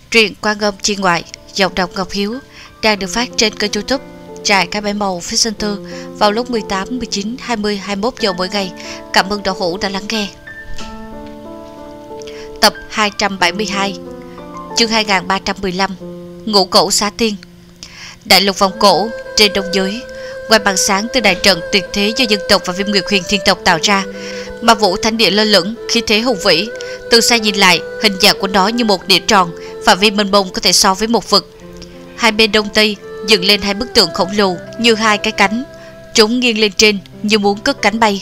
Truyện Quan Âm Chi Ngoại, giọng đọc Ngọc Hiếu đang được phát trên kênh YouTube Trại Cá Bảy Màu Phía Sơn Thư vào lúc 18, 19, 20, 21 giờ mỗi ngày. Cảm ơn đạo hữu đã lắng nghe. Tập 272, chương 2315, Ngũ Cẩu Xá Tiên. Đại lục vòng cổ trên đông giới, ngoài bằng sáng từ đại trận tuyệt thế do dân tộc và Viêm Nguyệt Huyền Thiên tộc tạo ra, mà Vũ Thánh Địa lơ lửng, khí thế hùng vĩ. Từ xa nhìn lại, hình dạng của nó như một đĩa tròn, phạm vi mênh mông có thể so với một vực. Hai bên đông tây dựng lên hai bức tượng khổng lồ như hai cái cánh, chúng nghiêng lên trên như muốn cất cánh bay.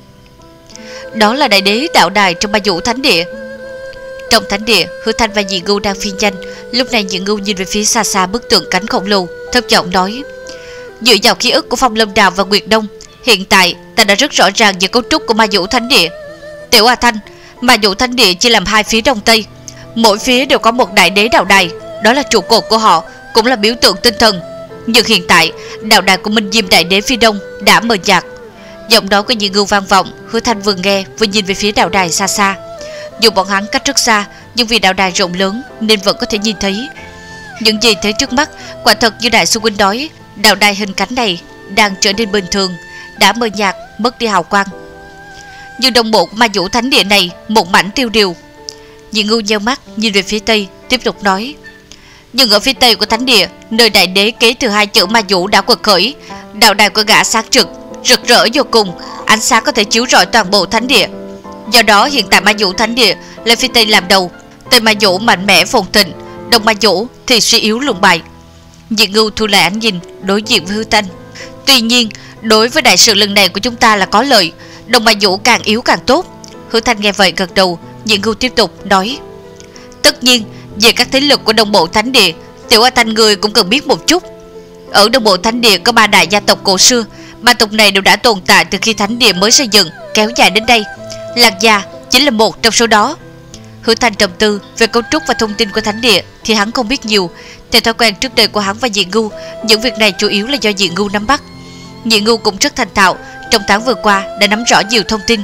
Đó là đại đế đạo đài trong Ba Vũ Thánh Địa. Trong thánh địa, Hứa Thanh và Nhị Ngưu đang phiên tranh. Lúc này Nhị Ngưu nhìn về phía xa xa bức tượng cánh khổng lồ, thấp giọng nói: dựa vào ký ức của Phong Lâm Đào và Nguyệt Đông, hiện tại ta đã rất rõ ràng về cấu trúc của Ma Vũ Thánh Địa. Tiểu A Thanh, Ma Vũ Thánh Địa chia làm hai phía đông tây, mỗi phía đều có một đại đế đạo đài, đó là trụ cột của họ, cũng là biểu tượng tinh thần. Nhưng hiện tại, đạo đài của Minh Diêm Đại Đế phía đông đã mờ nhạt. Giọng nói của Nhị Ngưu vang vọng. Hứa Thanh vừa nghe vừa nhìn về phía đạo đài xa xa. Dù bọn hắn cách rất xa, nhưng vì đạo đài rộng lớn nên vẫn có thể nhìn thấy. Những gì thấy trước mắt quả thật như đại sư huynh nói, đạo đài hình cánh này đang trở nên bình thường, đã mờ nhạt, mất đi hào quang. Nhưng đồng bộ của Ma Vũ Thánh Địa này một mảnh tiêu điều. Nhị Ngưu nheo mắt nhìn về phía tây, tiếp tục nói: nhưng ở phía tây của thánh địa, nơi đại đế kế thừa hai chữ Ma Vũ đã quật khởi, đạo đài của gã sáng trực, rực rỡ vô cùng, ánh sáng có thể chiếu rọi toàn bộ thánh địa. Do đó hiện tại Ma Vũ Thánh Địa lấy phía tây làm đầu, tây Ma Vũ mạnh mẽ phồn thịnh, đông Ma Vũ thì suy yếu lụng bại. Nhị Ngưu thu lại ánh nhìn, đối diện với Hứa Thanh. Tuy nhiên, đối với đại sự lần này của chúng ta là có lợi, đông Ma Vũ càng yếu càng tốt. Hứa Thanh nghe vậy gật đầu. Nhị Ngưu tiếp tục nói: tất nhiên, về các thế lực của Đông Bộ Thánh Địa, Tiểu A Thanh người cũng cần biết một chút. Ở Đông Bộ Thánh Địa có ba đại gia tộc cổ xưa, ba tộc này đều đã tồn tại từ khi thánh địa mới xây dựng, kéo dài đến đây. Lạc Gia chính là một trong số đó. Hứa Thanh trầm tư về cấu trúc và thông tin của thánh địa thì hắn không biết nhiều. Theo thói quen trước đây của hắn và Nhị Ngưu, những việc này chủ yếu là do Nhị Ngưu nắm bắt. Nhị Ngưu cũng rất thành thạo, trong tháng vừa qua đã nắm rõ nhiều thông tin.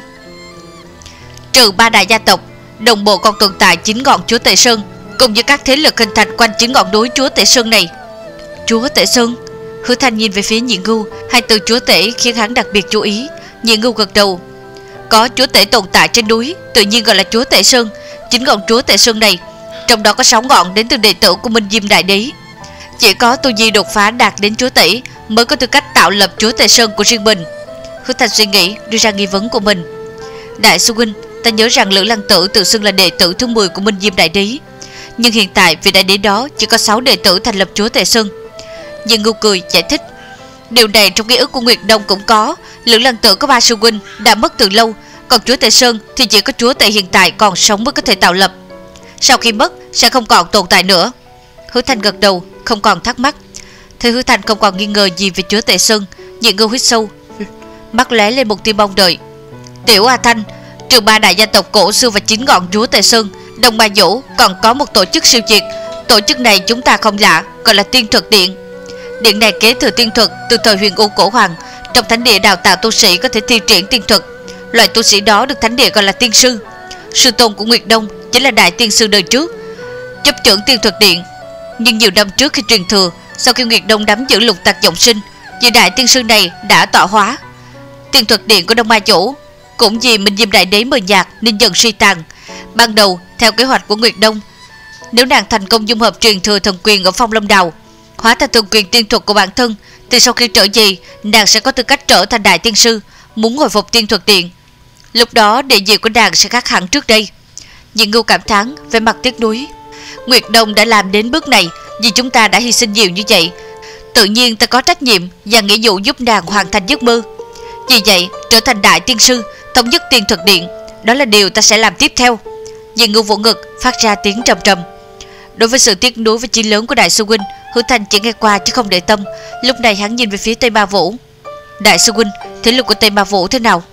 Trừ ba đại gia tộc, Đông Bộ còn tồn tại 9 ngọn Chúa Tể Sơn, cùng với các thế lực hình thành quanh 9 ngọn núi Chúa Tể Sơn này. Chúa Tể Sơn? Hứa Thanh nhìn về phía Nhị Ngưu, hai từ Chúa Tể khiến hắn đặc biệt chú ý. Nhị Ngưu gật đầu. Có Chúa Tể tồn tại trên núi, tự nhiên gọi là Chúa Tể Sơn. 9 ngọn Chúa Tể Sơn này, trong đó có 6 ngọn đến từ đệ tử của Minh Diêm Đại Đế. Chỉ có tu vi đột phá đạt đến Chúa Tể mới có tư cách tạo lập Chúa Tể Sơn của riêng mình. Hứa Thanh suy nghĩ, đưa ra nghi vấn của mình. Đại sư huynh, ta nhớ rằng Lữ Lăng Tử tự xưng là đệ tử thứ 10 của Minh Diêm Đại Đế, nhưng hiện tại vị đại đế đó chỉ có 6 đệ tử thành lập Chúa Tể Sơn. Nhưng Ngưu cười giải thích: điều này trong ký ức của Nguyệt Đông cũng có. Lữ Lăng Tử có 3 sư huynh đã mất từ lâu, còn Chúa Tể Sơn thì chỉ có Chúa Tể hiện tại còn sống mới có thể tạo lập. Sau khi mất sẽ không còn tồn tại nữa. Hứa Thanh gật đầu, không còn thắc mắc. Thấy Hứa Thanh không còn nghi ngờ gì về Chúa Tể Sơn, Nhị Ngưu hít sâu, mắt lóe lên một tia mong đợi. Tiểu A Thanh, trừ ba đại gia tộc cổ xưa và 9 ngọn Chúa Tể Sơn, Đông Ma Vũ còn có một tổ chức siêu diệt. Tổ chức này chúng ta không lạ, gọi là Tiên Thuật Điện. Điện này kế thừa tiên thuật từ thời Huyền U Cổ Hoàng. Trong thánh địa đào tạo tu sĩ có thể thi triển tiên thuật. Loại tu sĩ đó được thánh địa gọi là tiên sư. Sư tôn của Nguyệt Đông chính là đại tiên sư đời trước, chấp trưởng Tiên Thuật Điện. Nhưng nhiều năm trước khi truyền thừa, sau khi Nguyệt Đông nắm giữ Lục Tặc Giọng Sinh, vị đại tiên sư này đã tọa hóa. Tiên Thuật Điện của Đông Ma Vũ cũng vì Minh Diêm Đại Đế mờ nhạt nên dần suy tàn. Ban đầu theo kế hoạch của Nguyệt Đông, nếu nàng thành công dung hợp truyền thừa thần quyền ở Phong Lâm Đào, hóa thành thần quyền tiên thuật của bản thân, thì sau khi trở về, nàng sẽ có tư cách trở thành đại tiên sư, muốn hồi phục Tiên Thuật Điện. Lúc đó địa vị của nàng sẽ khác hẳn trước đây. Nhị Ngưu cảm thán, vẻ mặt tiếc nuối. Nguyệt Đông đã làm đến bước này vì chúng ta đã hy sinh nhiều như vậy, tự nhiên ta có trách nhiệm và nghĩa vụ giúp nàng hoàn thành giấc mơ. Vì vậy, trở thành đại tiên sư, thống nhất Tiên Thuật Điện, đó là điều ta sẽ làm tiếp theo. Nhị Ngưu vỗ ngực, phát ra tiếng trầm trầm. Đối với sự tiếc nuối và chí lớn của đại sư huynh, Hứa Thanh chỉ nghe qua chứ không để tâm. Lúc này hắn nhìn về phía Tây Ma Vũ. Đại sư huynh, thế lực của Tây Ma Vũ thế nào?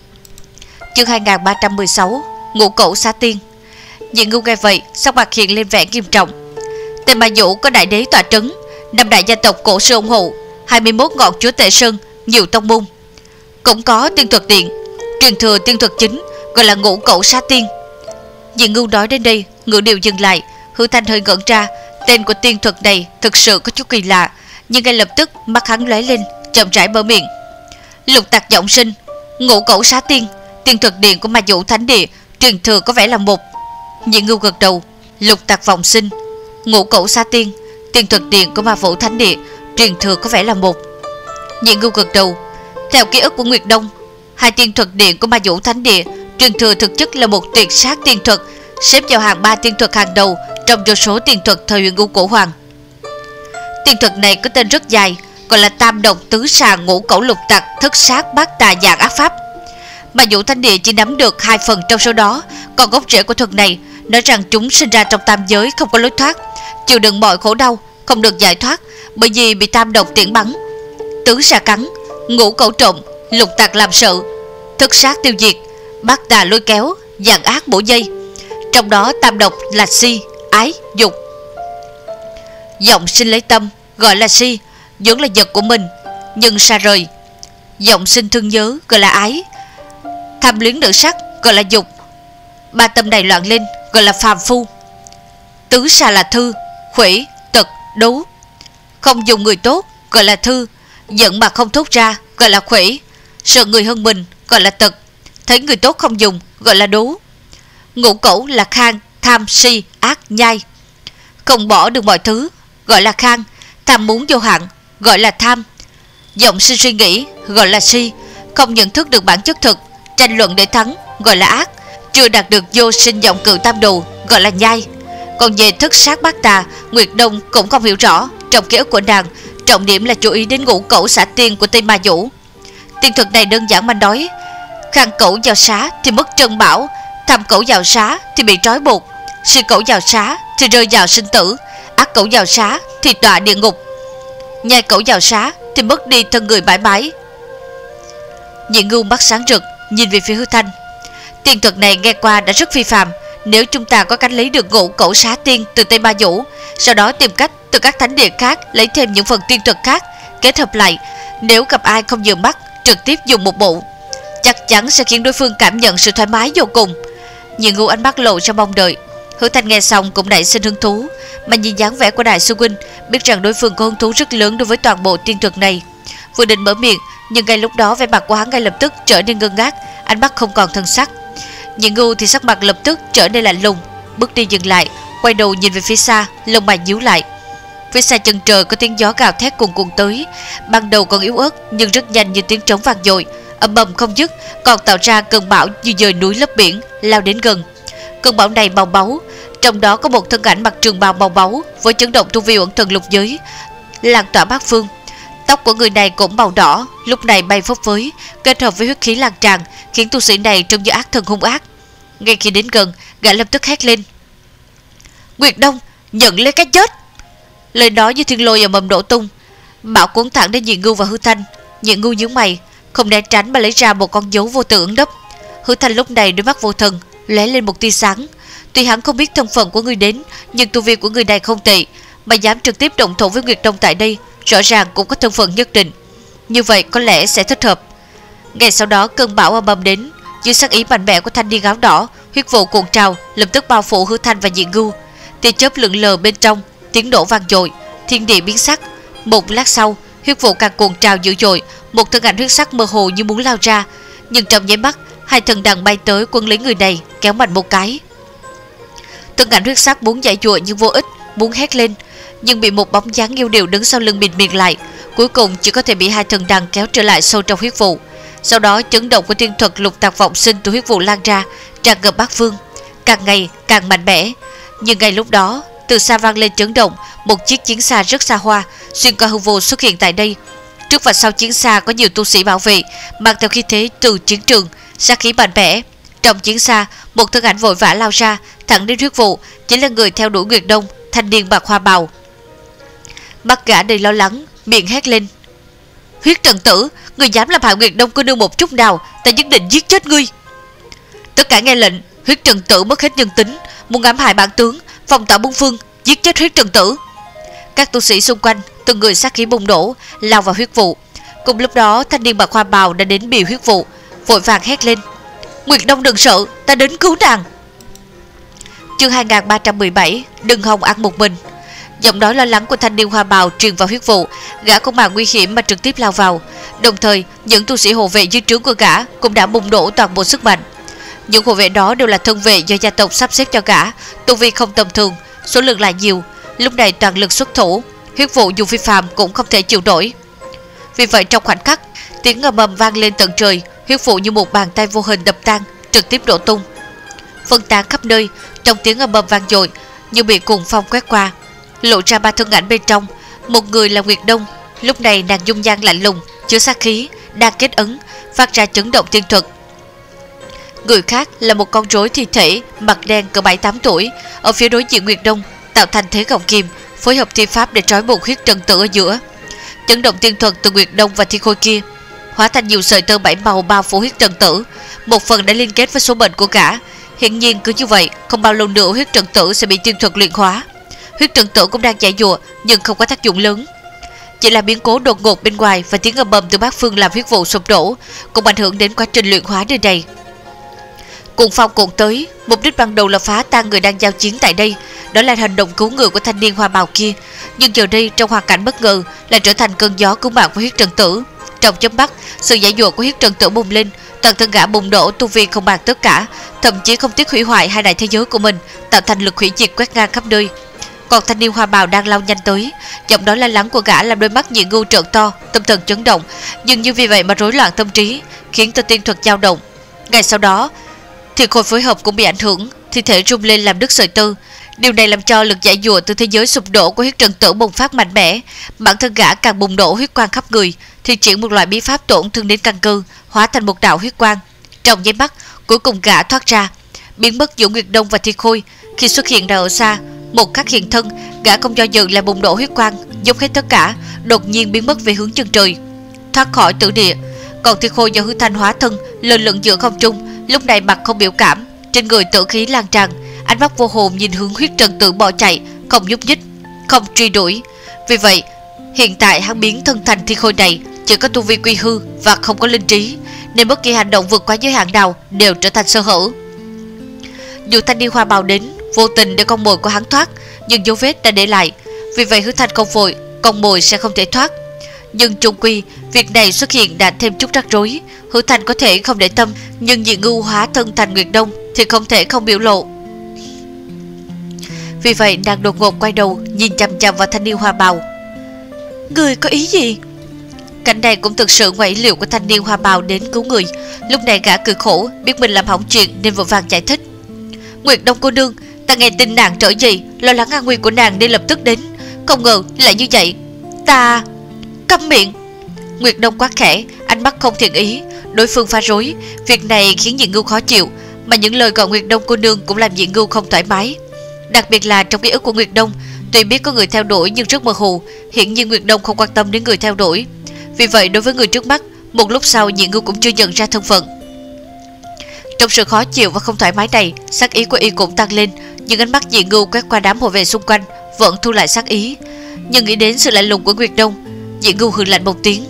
Chương 2316, Ngũ Cẩu Xá Tiên. Nhị Ngưu nghe vậy, sắc mặt hiện lên vẻ nghiêm trọng. Tây Ma Vũ có đại đế tọa trấn, 5 đại gia tộc cổ sư ủng hộ, 21 ngọn Chúa Tể Sơn, nhiều tông môn, cũng có Tiên Thuật Điện, truyền thừa tiên thuật chính gọi là Ngũ Cẩu Xá Tiên. Nhị Ngưu nói đến đây, ngữ điệu dừng lại. Hứa Thanh hơi ngẩn ra, tên của tiên thuật này thực sự có chút kỳ lạ, nhưng ngay lập tức mắt hắn lóe lên, chậm rãi mở miệng. Lục tặc giọng sinh, ngũ cẩu xá tiên, tiên thuật điện của Ma Vũ Thánh Địa, truyền thừa có vẻ là một. Nhị Ngưu gật đầu. Lục tặc vọng sinh, ngũ cẩu xá tiên, tiên thuật điện của Ma Vũ Thánh Địa, truyền thừa có vẻ là một. Nhị Ngưu gật đầu. Theo ký ức của Nguyệt Đông, hai tiên thuật điện của Ma Vũ Thánh Địa, truyền thừa thực chất là một tuyệt sát tiên thuật, xếp vào hàng 3 tiên thuật hàng đầu trong vô số tiên thuật thời Huyền Ngũ Cổ Hoàng. Tiên thuật này có tên rất dài, gọi là Tam Độc Tứ Xà Ngũ Cẩu Lục Tặc Thất Sát Bát Tà Dạng Ác Pháp. Ma Vũ Thánh Địa chỉ nắm được 2 phần trong số đó, còn gốc rễ của thuật này nói rằng chúng sinh ra trong tam giới không có lối thoát, chịu đựng mọi khổ đau, không được giải thoát bởi vì bị tam độc tiễn bắn. Tứ xà cắn, ngũ cẩu trộm, lục tặc làm sợ, thất sát tiêu diệt, bát tà lôi kéo, dạng ác bổ dây. Trong đó tam độc là si, ái, dục. Giọng sinh lấy tâm gọi là si, vốn là vật của mình nhưng xa rời. Giọng sinh thương nhớ gọi là ái, tham luyến nữ sắc gọi là dục. Ba tâm này loạn lên gọi là phàm phu. Tứ xà là thư, khủy, tật, đố. Không dùng người tốt gọi là thư, giận mà không thốt ra gọi là khủy, sợ người hơn mình gọi là tật, thấy người tốt không dùng gọi là đố. Ngũ cẩu là khang, tham, si, ác, nhai. Không bỏ được mọi thứ gọi là khang, tham muốn vô hạn gọi là tham. Giọng sinh suy nghĩ gọi là si, không nhận thức được bản chất thực, tranh luận để thắng gọi là ác, chưa đạt được vô sinh vọng cự tam đồ gọi là nhai. Còn về thất sát bát tà, Nguyệt Đông cũng không hiểu rõ. Trong ký ức của nàng, trọng điểm là chú ý đến ngũ cẩu xả tiên của Tây Ma Vũ. Tiên thuật này đơn giản mà nói, khang cẩu vào xá thì mất trân bảo, tham cẩu vào xá thì bị trói buộc, si cẩu vào xá thì rơi vào sinh tử, ác cẩu vào xá thì tọa địa ngục, nhai cẩu vào xá thì mất đi thân người mãi mãi. Nhị Ngưu mắt sáng rực nhìn về phía Hứa Thanh. Tiên thuật này nghe qua đã rất phi phàm. Nếu chúng ta có cách lấy được ngũ cẩu xá tiên từ Tây Ma Vũ, sau đó tìm cách từ các thánh địa khác lấy thêm những phần tiên thuật khác kết hợp lại, nếu gặp ai không vừa mắt trực tiếp dùng một bộ, chắc chắn sẽ khiến đối phương cảm nhận sự thoải mái vô cùng. Nhị Ngưu ánh mắt lộ ra mong đợi. Hứa Thanh nghe xong cũng nảy sinh hứng thú, mà nhìn dáng vẻ của đại sư huynh biết rằng đối phương có hứng thú rất lớn đối với toàn bộ tiên thuật này. Vừa định mở miệng, nhưng ngay lúc đó vẻ mặt của hắn ngay lập tức trở nên ngơ ngác, ánh mắt không còn thân sắc. Nhị Ngưu thì sắc mặt lập tức trở nên lạnh lùng, bước đi dừng lại, quay đầu nhìn về phía xa, lông mày nhíu lại. Phía xa chân trời có tiếng gió gào thét cuồn cuộn tới, ban đầu còn yếu ớt nhưng rất nhanh như tiếng trống vang dội, ầm ầm không dứt, còn tạo ra cơn bão như dời núi lấp biển, lao đến gần. Cơn bão này màu báu, trong đó có một thân ảnh mặc trường bào màu báu với chấn động tu vi ẩn thần lục giới, lan tỏa bát phương. Tóc của người này cũng màu đỏ, lúc này bay phấp phới, kết hợp với huyết khí lan tràn, khiến tu sĩ này trông như ác thần hung ác. Ngay khi đến gần, gã lập tức hét lên: Nguyệt Đông, nhận lấy cái chết! Lời nói như thiên lôi ầm ầm nổ tung, bão cuốn thẳng đến Nhị Ngưu và Hứa Thanh. Nhị Ngưu nhướng mày, không né tránh mà lấy ra một con dấu vô tự ẩn nấp. Hứa Thanh lúc này đôi mắt vô thần lóe lên một tia sáng. Tuy hắn không biết thân phận của người đến, nhưng tu vi của người này không tệ, mà dám trực tiếp động thủ với Nguyệt Đông tại đây, rõ ràng cũng có thân phận nhất định. Như vậy có lẽ sẽ thích hợp. Ngay sau đó cơn bão ầm ầm đến, dưới sắc ý mạnh mẽ của thanh niên áo đỏ, huyết vụ cuộn trào lập tức bao phủ Hứa Thanh và Nhị Ngưu. Tia chớp lượn lờ bên trong, tiếng nổ vang dội, thiên địa biến sắc. Một lát sau, huyết vụ càng cuộn trào dữ dội, một thân ảnh huyết sắc mơ hồ như muốn lao ra, nhưng trong nháy mắt, hai thần đằng bay tới quấn lấy người này, kéo mạnh một cái. Thân ảnh huyết sắc muốn giải dụa nhưng vô ích, muốn hét lên, nhưng bị một bóng dáng yêu điệu đứng sau lưng bịt miệng lại, cuối cùng chỉ có thể bị hai thần đằng kéo trở lại sâu trong huyết vụ. Sau đó chấn động của tiên thuật lục tạc vọng sinh từ huyết vụ lan ra, tràn ngập bát phương, càng ngày càng mạnh mẽ. Nhưng ngay lúc đó, từ xa vang lên chấn động, một chiếc chiến xa rất xa hoa xuyên qua hư vô xuất hiện tại đây. Trước và sau chiến xa có nhiều tu sĩ bảo vệ, mang theo khí thế từ chiến trường, sát khí mạnh mẽ. Trong chiến xa, một thân ảnh vội vã lao ra, thẳng đến huyết vụ, chính là người theo đuổi Nguyệt Đông, thanh niên bạc hoa bào. Mắt gã đầy lo lắng, miệng hét lên: Huyết Trần Tử, người dám làm hại Nguyệt Đông cô nương một chút nào, ta nhất định giết chết ngươi. Tất cả nghe lệnh. Huyết Trần Tử mất hết nhân tính, muốn ám hại bản tướng, phong tỏa bốn phương, giết chết Huyết Trần Tử. Các tu sĩ xung quanh từng người sát khí bùng nổ, lao vào huyết vụ. Cùng lúc đó, thanh niên bạc hoa bào đã đến bìa huyết vụ, vội vàng hét lên: Nguyệt Đông đừng sợ, ta đến cứu nàng. Chương 2317. Đừng hòng ăn một mình. Giọng nói lo lắng của thanh niên hoa bào truyền vào huyết vụ. Gã không màng nguy hiểm mà trực tiếp lao vào. Đồng thời những tu sĩ hộ vệ dưới trướng của gã cũng đã bùng nổ toàn bộ sức mạnh. Những hộ vệ đó đều là thân vệ do gia tộc sắp xếp cho gã, tu vi không tầm thường, số lượng lại nhiều. Lúc này toàn lực xuất thủ, huyết vụ dù phi phàm cũng không thể chịu nổi. Vì vậy trong khoảnh khắc, tiếng ầm ầm vang lên tận trời, huyết vụ như một bàn tay vô hình đập tan, trực tiếp đổ tung, phân tán khắp nơi. Trong tiếng ầm ầm vang dội như bị cuồng phong quét qua, lộ ra ba thân ảnh bên trong. Một người là Nguyệt Đông, lúc này nàng dung nhan lạnh lùng, chứa sát khí, đang kết ấn, phát ra chấn động thiên thuật. Người khác là một con rối thi thể mặt đen cỡ 7-8 tuổi, ở phía đối diện Nguyệt Đông tạo thành thế gọng kìm, phối hợp thi pháp để trói buộc huyết trần tử ở giữa. Chấn động thiên thuật từ Nguyệt Đông và thi khôi kia hóa thành nhiều sợi tơ bảy màu bao phủ huyết trần tử, một phần đã liên kết với số mệnh của gã. Hiển nhiên cứ như vậy, không bao lâu nữa huyết trần tử sẽ bị thiên thuật luyện hóa. Huyết trần tử cũng đang giải dụa nhưng không có tác dụng lớn, chỉ là biến cố đột ngột bên ngoài và tiếng ầm ầm từ bát phương làm huyết vụ sụp đổ, cũng ảnh hưởng đến quá trình luyện hóa nơi này. Cuồng phong cuộn tới, mục đích ban đầu là phá tan người đang giao chiến tại đây, đó là hành động cứu người của thanh niên hoa bào kia. Nhưng giờ đây trong hoàn cảnh bất ngờ lại trở thành cơn gió cứu mạng của huyết trần tử. Trong chớp mắt, sự giải dụa của huyết trần tử bùng lên, toàn thân gã bùng nổ, tu vi không bằng tất cả, thậm chí không tiếc hủy hoại hai đại thế giới của mình, tạo thành lực hủy diệt quét ngang khắp nơi. Còn thanh niên hoa bào đang lao nhanh tới, giọng nói lo lắng của gã làm đôi mắt nhị ngưu trợn to, tâm thần chấn động, dường như vì vậy mà rối loạn tâm trí, khiến cho tiên thuật dao động. Ngay sau đó, thì khôi phối hợp cũng bị ảnh hưởng, thi thể rung lên làm đứt sợi tơ. Điều này làm cho lực giải dụa từ thế giới sụp đổ của huyết trần tử bùng phát mạnh mẽ. Bản thân gã càng bùng nổ huyết quang khắp người, thì triển một loại bí pháp tổn thương đến căn cơ, hóa thành một đạo huyết quang. Trong nháy mắt, cuối cùng gã thoát ra, biến mất giữa Nguyệt Đông và thi khôi. Khi xuất hiện ra ở xa, một khắc hiện thân, gã không do dự lại bùng nổ huyết quang, dốc hết tất cả, đột nhiên biến mất về hướng chân trời, thoát khỏi tử địa. Còn thi khôi do hư thanh hóa thân lơ lửng giữa không trung, lúc này mặt không biểu cảm, trên người tử khí lan tràn, ánh mắt vô hồn nhìn hướng huyết trần tử bỏ chạy, không nhúc nhích, không truy đuổi. Vì vậy hiện tại hắn biến thân thành thi khôi này chỉ có tu vi quy hư và không có linh trí, nên bất kỳ hành động vượt quá giới hạn nào đều trở thành sơ hở. Dù thanh niên hoa bào đến vô tình để con mồi của hắn thoát, nhưng dấu vết đã để lại, vì vậy hứa thanh không vội, con mồi sẽ không thể thoát. Nhưng chung quy việc này xuất hiện đã thêm chút rắc rối. Hứa thanh có thể không để tâm, nhưng nhị ngưu hóa thân thành Nguyệt Đông thì không thể không biểu lộ. Vì vậy nàng đột ngột quay đầu nhìn chằm chằm vào thanh niên hoa bào. Người có ý gì? Cảnh này cũng thực sự ngoại liệu của thanh niên hoa bào đến cứu người. Lúc này gã cười khổ, biết mình làm hỏng chuyện nên vội vàng giải thích. Nguyệt Đông cô nương, ta nghe tin nàng trở về, lo lắng an nguy của nàng nên lập tức đến, không ngờ lại như vậy. Ta... Câm miệng! Nguyệt Đông quát khẽ, ánh mắt không thiện ý. Đối phương phá rối, việc này khiến nhị ngưu khó chịu, mà những lời gọi Nguyệt Đông cô nương cũng làm nhị ngưu không thoải mái. Đặc biệt là trong ký ức của Nguyệt Đông, tuy biết có người theo đuổi nhưng rất mơ hồ, hiển nhiên Nguyệt Đông không quan tâm đến người theo đuổi. Vì vậy đối với người trước mắt, một lúc sau nhị ngưu cũng chưa nhận ra thân phận. Trong sự khó chịu và không thoải mái này, sát ý của y cũng tăng lên, nhưng ánh mắt nhị ngưu quét qua đám hộ vệ xung quanh vẫn thu lại sát ý. Nhưng nghĩ đến sự lạnh lùng của Nguyệt Đông, nhị ngưu hừ lạnh một tiếng.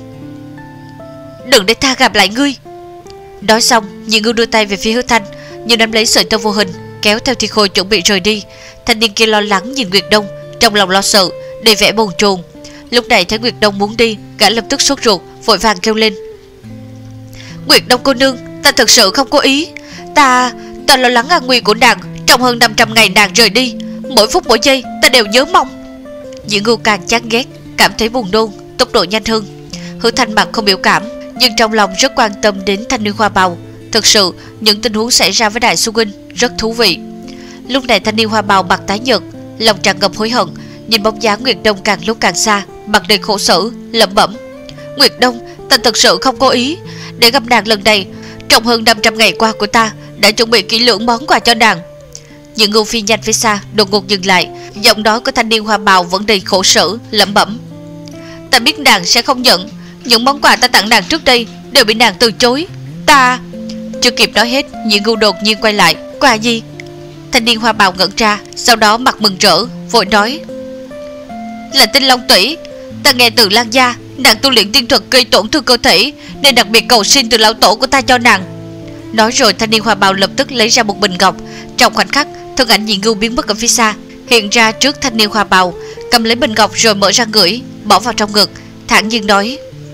Đừng để ta gặp lại ngươi. Nói xong, nhị ngưu đưa tay về phía Hứa Thanh, nhưng nắm lấy sợi tơ vô hình, kéo theo thi khôi chuẩn bị rời đi. Thanh niên kia lo lắng nhìn Nguyệt Đông, trong lòng lo sợ, đầy vẻ bồn chồn. Lúc này thấy Nguyệt Đông muốn đi, gã lập tức sốt ruột, vội vàng kêu lên. Nguyệt Đông cô nương, ta thật sự không có ý. Ta lo lắng an nguy của nàng. Trong hơn 500 ngày nàng rời đi, mỗi phút mỗi giây ta đều nhớ mong. Nhị ngưu càng chán ghét, cảm thấy buồn nôn, tốc độ nhanh hơn. Hứa Thanh mặt không biểu cảm, nhưng trong lòng rất quan tâm đến thanh niên hoa bào. Thực sự những tình huống xảy ra với đại sư huynh rất thú vị. Lúc này thanh niên hoa bào mặt tái nhợt, lòng tràn ngập hối hận, nhìn bóng dáng Nguyệt Đông càng lúc càng xa, mặt đầy khổ sở, lẩm bẩm. Nguyệt Đông, ta thật sự không có ý. Để gặp nàng lần này, trong hơn 500 ngày qua của ta đã chuẩn bị kỹ lưỡng món quà cho nàng. Những ngưu phi nhanh phía xa đột ngột dừng lại, giọng nói của thanh niên hoa bào vẫn đầy khổ sở, lẩm bẩm. Ta biết nàng sẽ không nhận, những món quà ta tặng nàng trước đây đều bị nàng từ chối. Ta... Chưa kịp nói hết, nhị ngưu đột nhiên quay lại. Quà gì? Thanh niên hoa bào ngẩn ra, sau đó mặt mừng rỡ, vội nói. Là tinh long tủy. Ta nghe từ Lan gia, nàng tu luyện tiên thuật gây tổn thương cơ thể, nên đặc biệt cầu xin từ lão tổ của ta cho nàng. Nói rồi thanh niên hoa bào lập tức lấy ra một bình ngọc. Trong khoảnh khắc, thân ảnh Nhị Ngưu biến mất ở phía xa, hiện ra trước thanh niên hoa bào, cầm lấy bình ngọc rồi mở ra ngửi, bỏ vào trong ngực, thản nhiên nói: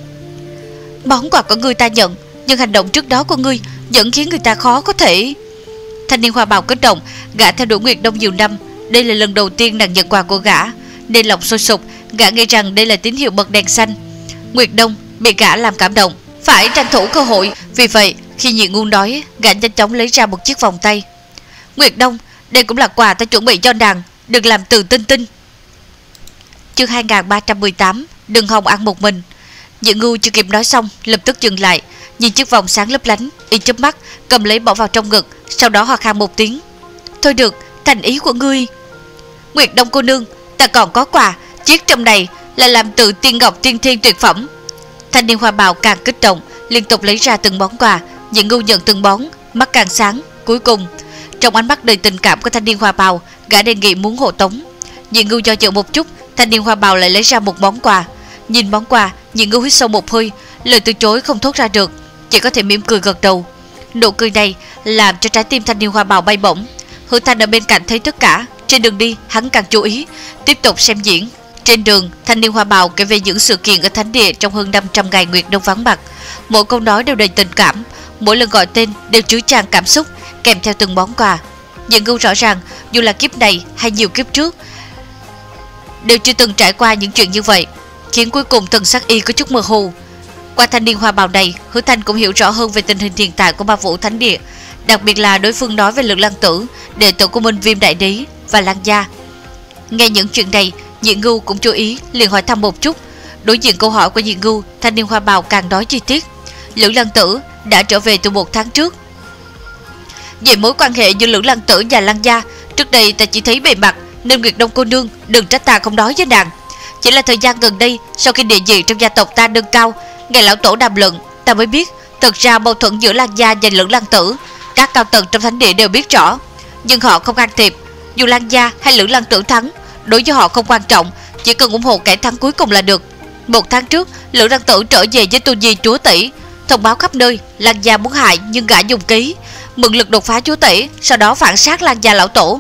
món quà của ngươi ta nhận, nhưng hành động trước đó của ngươi vẫn khiến người ta khó có thể. Thanh niên hoa bào kích động, gã theo đuổi Nguyệt Đông nhiều năm, đây là lần đầu tiên nàng nhận quà của gã, nên lòng sôi sục, gã nghĩ rằng đây là tín hiệu bật đèn xanh. Nguyệt Đông bị gã làm cảm động, phải tranh thủ cơ hội. Vì vậy khi Nhị Ngưu nói, gã nhanh chóng lấy ra một chiếc vòng tay. Nguyệt Đông, đây cũng là quà ta chuẩn bị cho nàng, đừng làm từ tinh tinh. Chương 2318, đừng hòng ăn một mình. Nhị Ngưu chưa kịp nói xong, lập tức dừng lại, nhìn chiếc vòng sáng lấp lánh, y chớp mắt cầm lấy bỏ vào trong ngực, sau đó ho khan một tiếng. Thôi được, thành ý của ngươi. Nguyệt Đông cô nương, ta còn có quà, chiếc trâm này là làm từ tiên ngọc tiên thiên tuyệt phẩm. Thanh niên hoa bào càng kích động, liên tục lấy ra từng món quà. Nhị Ngưu nhận từng món, mắt càng sáng. Cuối cùng, trong ánh mắt đầy tình cảm của thanh niên hoa bào, gã đề nghị muốn hộ tống. Nhị Ngưu do dự một chút, thanh niên hoa bào lại lấy ra một món quà. Nhìn món quà, Nhị Ngưu hít sâu một hơi, lời từ chối không thốt ra được, chỉ có thể mỉm cười gật đầu. Nụ cười này làm cho trái tim thanh niên hoa bào bay bổng. Hứa Thanh ở bên cạnh thấy tất cả, trên đường đi hắn càng chú ý, tiếp tục xem diễn. Trên đường, thanh niên hoa bào kể về những sự kiện ở thánh địa trong hơn 500 ngày Nguyệt Đông vắng mặt. Mỗi câu nói đều đầy tình cảm, mỗi lần gọi tên đều chứa chan cảm xúc, kèm theo từng món quà. Nhị Ngưu rõ ràng, dù là kiếp này hay nhiều kiếp trước, đều chưa từng trải qua những chuyện như vậy, khiến cuối cùng thần sắc y có chút mơ hồ. Qua thanh niên hoa bào này, Hứa Thanh cũng hiểu rõ hơn về tình hình hiện tại của Ma Vũ Thánh Địa, đặc biệt là đối phương nói về Lực Lăng Tử, đệ tử của Minh Viêm Đại Đế và Lăng Gia. Nghe những chuyện này, Nhị Ngưu cũng chú ý, liền hỏi thăm một chút. Đối diện câu hỏi của Nhị Ngưu, thanh niên hoa bào càng nói chi tiết. Lữ Lăng Tử đã trở về từ 1 tháng trước. Về mối quan hệ giữa Lữ Lăng Tử và Lăng Gia, trước đây ta chỉ thấy bề mặt, nên Nguyệt Đông cô nương đừng trách ta không nói với nàng. Chỉ là thời gian gần đây, sau khi địa vị trong gia tộc ta nâng cao, nghe lão tổ đàm luận, ta mới biết thật ra mâu thuẫn giữa Lăng Gia và Lữ Lăng Tử, các cao tầng trong thánh địa đều biết rõ, nhưng họ không can thiệp. Dù Lăng Gia hay Lữ Lăng Tử thắng, đối với họ không quan trọng, chỉ cần ủng hộ kẻ thắng cuối cùng là được. 1 tháng trước, Lữ Lăng Tử trở về với tu vi chúa tể, thông báo khắp nơi Lăng Gia muốn hại, nhưng gã dùng ký mượn lực đột phá chúa tể, sau đó phản sát Lăng Gia lão tổ.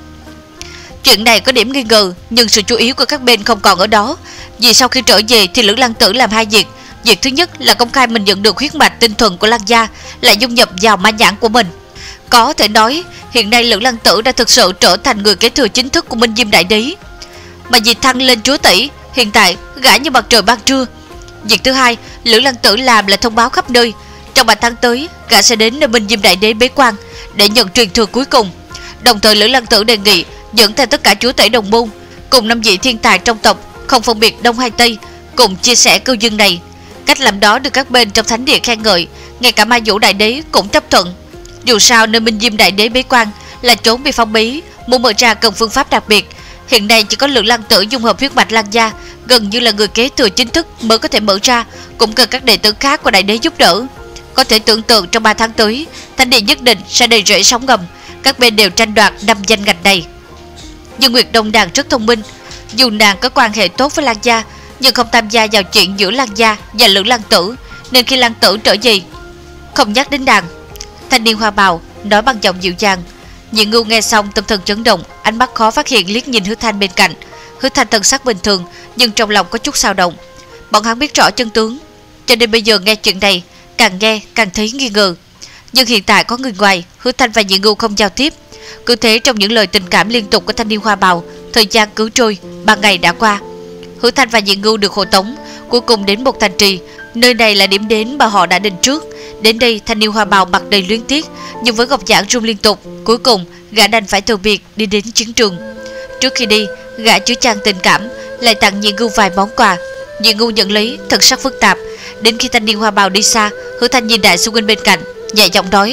Chuyện này có điểm nghi ngờ, nhưng sự chú ý của các bên không còn ở đó, vì sau khi trở về thì Lữ Lăng Tử làm 2 việc. Việc thứ nhất là công khai mình nhận được huyết mạch tinh thuần của Lăng Gia, lại dung nhập vào ma nhãn của mình. Có thể nói hiện nay Lữ Lăng Tử đã thực sự trở thành người kế thừa chính thức của Minh Diêm Đại Đế, mà việc thăng lên chúa tỷ hiện tại gã như mặt trời ban trưa. Việc thứ hai Lữ Lăng Tử làm là thông báo khắp nơi, trong 3 tháng tới gã sẽ đến nơi Minh Diêm Đại Đế bế quan để nhận truyền thừa cuối cùng. Đồng thời Lữ Lăng Tử đề nghị dẫn theo tất cả chúa tể đồng môn cùng 5 vị thiên tài trong tộc, không phân biệt đông hay tây, cùng chia sẻ cư dân này. Cách làm đó được các bên trong thánh địa khen ngợi, ngay cả Ma Vũ Đại Đế cũng chấp thuận. Dù sao nơi Minh Diêm Đại Đế bế quan là trốn bị phong bí, muốn mở ra cần phương pháp đặc biệt. Hiện nay chỉ có Lữ Lăng Tử dung hợp huyết mạch Lăng Gia, gần như là người kế thừa chính thức mới có thể mở ra, cũng cần các đệ tử khác của Đại Đế giúp đỡ. Có thể tưởng tượng trong 3 tháng tới, thánh địa nhất định sẽ đầy rẫy sóng ngầm, các bên đều tranh đoạt 5 danh ngạch này. Nhưng Nguyệt Đông nàng rất thông minh, dù nàng có quan hệ tốt với Lăng Gia, nhưng không tham gia vào chuyện giữa Lăng Gia và Lữ Lăng Tử, nên khi Lăng Tử trở về không nhắc đến nàng. Thanh niên hoa bào nói bằng giọng dịu dàng. Nhị Ngưu nghe xong tâm thần chấn động, ánh mắt khó phát hiện liếc nhìn Hứa Thanh bên cạnh. Hứa Thanh thần sắc bình thường, nhưng trong lòng có chút dao động. Bọn hắn biết rõ chân tướng, cho nên bây giờ nghe chuyện này càng nghe càng thấy nghi ngờ. Nhưng hiện tại có người ngoài, Hứa Thanh và Nhị Ngưu không giao tiếp. Cứ thế trong những lời tình cảm liên tục của thanh niên hoa bào, thời gian cứ trôi, 3 ngày đã qua. Hứa Thanh và Nhị Ngưu được hộ tống, cuối cùng đến một thành trì. Nơi này là điểm đến mà họ đã định trước. Đến đây thanh niên hoa bào mặt đầy luyến tiếc, nhưng với Ngọc Giản rung liên tục. Cuối cùng gã đành phải từ biệt đi đến chiến trường. Trước khi đi, gã chứa chan tình cảm, lại tặng Nhị Ngưu vài món quà. Nhị Ngưu nhận lấy, thần sắc phức tạp. Đến khi thanh niên hoa bào đi xa, Hứa Thanh nhìn Đại sư huynh bên cạnh, nhẹ giọng nói: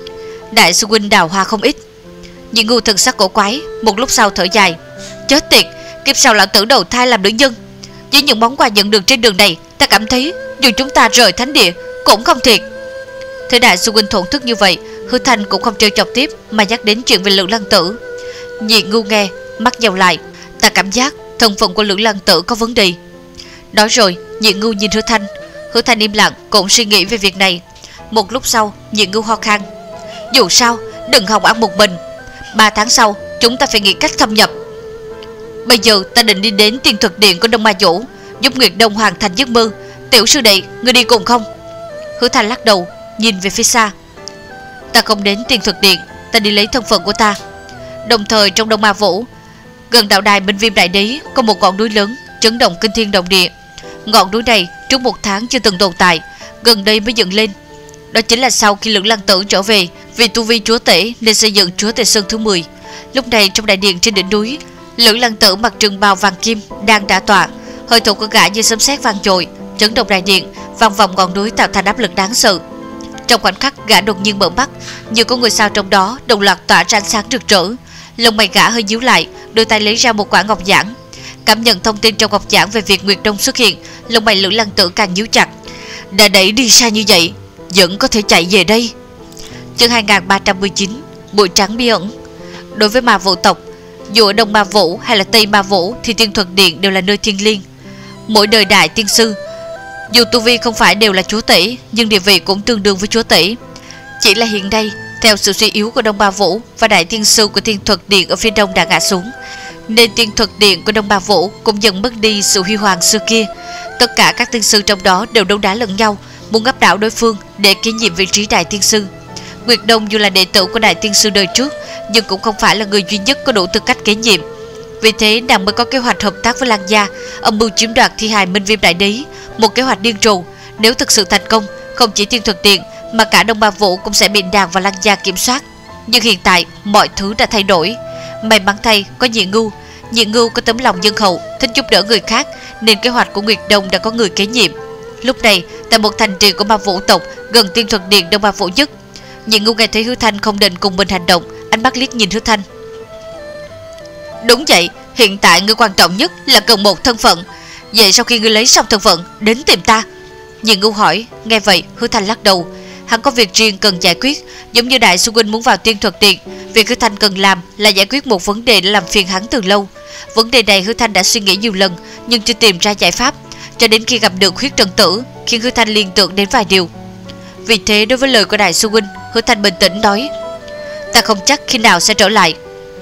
Đại sư huynh đào hoa không ít. Nhị Ngưu thần sắc cổ quái, một lúc sau thở dài: Chết tiệt, kiếp sau lão tử đầu thai làm nữ nhân. Với những món quà nhận được trên đường này, ta cảm thấy dù chúng ta rời thánh địa cũng không thiệt. Thế Đại sư huynh thổn thức như vậy, Hứa Thanh cũng không trêu chọc tiếp, mà nhắc đến chuyện về Lữ Lăng Tử. Nhị Ngưu nghe, mắt nheo lại: Ta cảm giác thân phận của Lữ Lăng Tử có vấn đề. Nói rồi, Nhị Ngưu nhìn Hứa Thanh. Hứa Thanh im lặng, cũng suy nghĩ về việc này. Một lúc sau, Nhị Ngưu ho khan: Dù sao, đừng hòng ăn một mình. 3 tháng sau chúng ta phải nghĩ cách thâm nhập. Bây giờ ta định đi đến tiên thuật điện của Đông Ma Vũ, giúp Nguyệt Đông hoàn thành giấc mơ. Tiểu sư đệ, ngươi đi cùng không? Hứa Thanh lắc đầu, nhìn về phía xa. Ta không đến tiên thuật điện, ta đi lấy thân phận của ta. Đồng thời trong Đông Ma Vũ, gần đạo đài Minh Viêm Đại Đế, có một ngọn núi lớn chấn động kinh thiên động địa. Ngọn núi này trước 1 tháng chưa từng tồn tại, gần đây mới dựng lên. Đó chính là sau khi Lưỡng Lăng Tử trở về, vì tu vi chúa tể nên xây dựng chúa tể sơn thứ 10. Lúc này trong đại điện trên đỉnh núi, Lưỡng Lăng Tử mặc trường bào vàng kim đang đả tọa, hơi thở của gã như sấm sét vang dội, chấn động đại điện, vang vọng ngọn núi tạo thành áp lực đáng sợ. Trong khoảnh khắc gã đột nhiên mở mắt, như có ngôi sao trong đó đồng loạt tỏa ra ánh sáng rực rỡ. Lông mày gã hơi nhíu lại, đưa tay lấy ra một quả ngọc giản. Cảm nhận thông tin trong ngọc giản về việc Nguyệt Đông xuất hiện, lông mày Lưỡng Lăng Tử càng nhíu chặt. Đã đẩy đi xa như vậy, vẫn có thể chạy về đây. Chương 2319, Bụi trắng bí ẩn. Đối với ma vũ tộc, dù ở Đông Ma Vũ hay là Tây Ma Vũ thì tiên thuật điện đều là nơi thiêng liêng. Mỗi đời đại tiên sư, dù tu vi không phải đều là chúa tể, nhưng địa vị cũng tương đương với chúa tể. Chỉ là hiện nay, theo sự suy yếu của Đông Ma Vũ và đại tiên sư của tiên thuật điện ở phía đông đã ngã xuống, nên tiên thuật điện của Đông Ma Vũ cũng dần mất đi sự huy hoàng xưa kia. Tất cả các tiên sư trong đó đều đấu đá lẫn nhau, muốn áp đảo đối phương để kế nhiệm vị trí đại tiên sư. Nguyệt Đông dù là đệ tử của đại tiên sư đời trước, nhưng cũng không phải là người duy nhất có đủ tư cách kế nhiệm. Vì thế nàng mới có kế hoạch hợp tác với Lăng gia, âm mưu chiếm đoạt thi hài Minh Viêm Đại Đế, một kế hoạch điên rồ. Nếu thực sự thành công, không chỉ tiên thuật điện mà cả Đông Ma Vũ cũng sẽ bị nàng và Lăng gia kiểm soát. Nhưng hiện tại mọi thứ đã thay đổi. May mắn thay có Nhị Ngưu có tấm lòng nhân hậu, thích giúp đỡ người khác, nên kế hoạch của Nguyệt Đông đã có người kế nhiệm. Lúc này tại một thành trì của ma vũ tộc gần tiên thuật điện Đông Ma Vũ nhất, Nhị Ngưu nghe thấy Hứa Thanh không định cùng mình hành động, ánh mắt liếc nhìn Hứa Thanh. Đúng vậy, hiện tại người quan trọng nhất là cần một thân phận. Vậy sau khi ngươi lấy xong thân phận đến tìm ta? Nhị Ngưu hỏi. Nghe vậy Hứa Thanh lắc đầu. Hắn có việc riêng cần giải quyết, giống như đại sư huynh muốn vào tiên thuật điện. Việc Hứa Thanh cần làm là giải quyết một vấn đề đã làm phiền hắn từ lâu. Vấn đề này Hứa Thanh đã suy nghĩ nhiều lần nhưng chưa tìm ra giải pháp, cho đến khi gặp được Huyết Trần Tử, khiến Hứa Thanh liên tưởng đến vài điều. Vì thế đối với lời của đại sư huynh, Hứa Thanh bình tĩnh nói: Ta không chắc khi nào sẽ trở lại.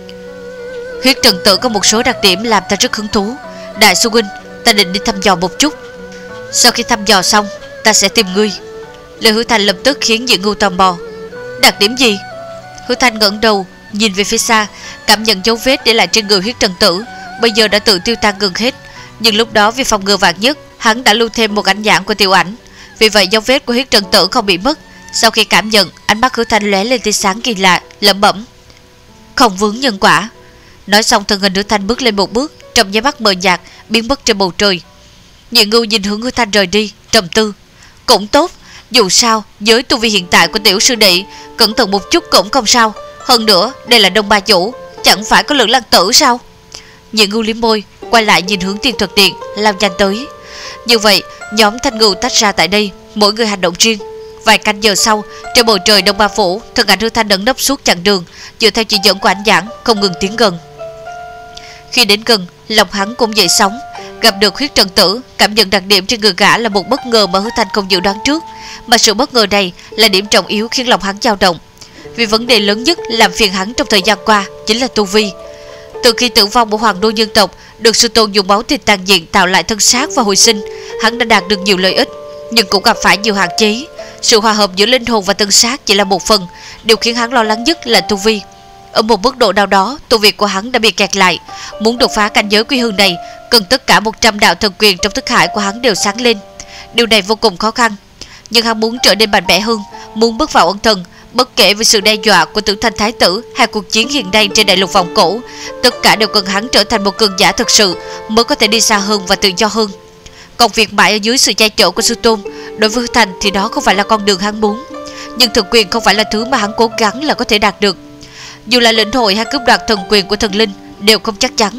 Huyết Trần Tử có một số đặc điểm làm ta rất hứng thú. Đại sư huynh, ta định đi thăm dò một chút. Sau khi thăm dò xong, ta sẽ tìm ngươi. Lời Hứa Thanh lập tức khiến Nhị Ngưu tò mò. Đặc điểm gì? Hứa Thanh ngẩng đầu nhìn về phía xa, cảm nhận dấu vết để lại trên người Huyết Trần Tử bây giờ đã tự tiêu tan gần hết. Nhưng lúc đó vì phòng ngừa vạn nhất, hắn đã lưu thêm một ảnh nhãn của Tiểu Ảnh, vì vậy dấu vết của Huyết Trần Tử không bị mất. Sau khi cảm nhận, ánh mắt Hứa Thanh lóe lên tia sáng kỳ lạ, lẩm bẩm: Không vướng nhân quả. Nói xong thân hình Hứa Thanh bước lên một bước, trong nháy mắt mờ nhạt biến mất trên bầu trời. Nhị Ngưu nhìn hướng Hứa Thanh rời đi, trầm tư. Cũng tốt, dù sao với tu vi hiện tại của tiểu sư đệ, cẩn thận một chút cũng không sao. Hơn nữa đây là Đông Ba Chủ, chẳng phải có Lưỡng Lăng Tử sao? Nhị Ngưu liếm môi, quay lại nhìn hướng tiên thuật điện, lao nhanh tới. Như vậy nhóm Thanh Ngưu tách ra tại đây, mỗi người hành động riêng. Vài canh giờ sau, trên bầu trời Đông Ba Phủ, thân ảnh Hứa Thanh ẩn nấp suốt chặng đường, dựa theo chỉ dẫn của ảnh nhãn không ngừng tiến gần. Khi đến gần, lòng hắn cũng dậy sóng. Gặp được Huyết Trần Tử, cảm nhận đặc điểm trên người gã là một bất ngờ mà Hứa Thanh không dự đoán trước, mà sự bất ngờ này là điểm trọng yếu khiến lòng hắn dao động. Vì vấn đề lớn nhất làm phiền hắn trong thời gian qua chính là tu vi. Từ khi tử vong của hoàng đô nhân tộc, được sư tôn dùng máu thịt tàn diện tạo lại thân xác và hồi sinh, hắn đã đạt được nhiều lợi ích, nhưng cũng gặp phải nhiều hạn chế. Sự hòa hợp giữa linh hồn và thân xác chỉ là một phần, điều khiến hắn lo lắng nhất là tu vi. Ở một mức độ nào đó, tu vi của hắn đã bị kẹt lại. Muốn đột phá cảnh giới quy hương này, cần tất cả 100 đạo thần quyền trong thức hải của hắn đều sáng lên. Điều này vô cùng khó khăn, nhưng hắn muốn trở nên mạnh mẽ hơn, muốn bước vào ân thần. Bất kể về sự đe dọa của Tử Thanh Thái Tử hay cuộc chiến hiện nay trên đại lục vòng cổ, tất cả đều cần hắn trở thành một cường giả thực sự mới có thể đi xa hơn và tự do hơn. Còn việc mãi ở dưới sự che chở của sư tôn, đối với Hứa Thanh thì đó không phải là con đường hắn muốn. Nhưng thần quyền không phải là thứ mà hắn cố gắng là có thể đạt được. Dù là lĩnh hội hay cướp đoạt thần quyền của thần linh đều không chắc chắn.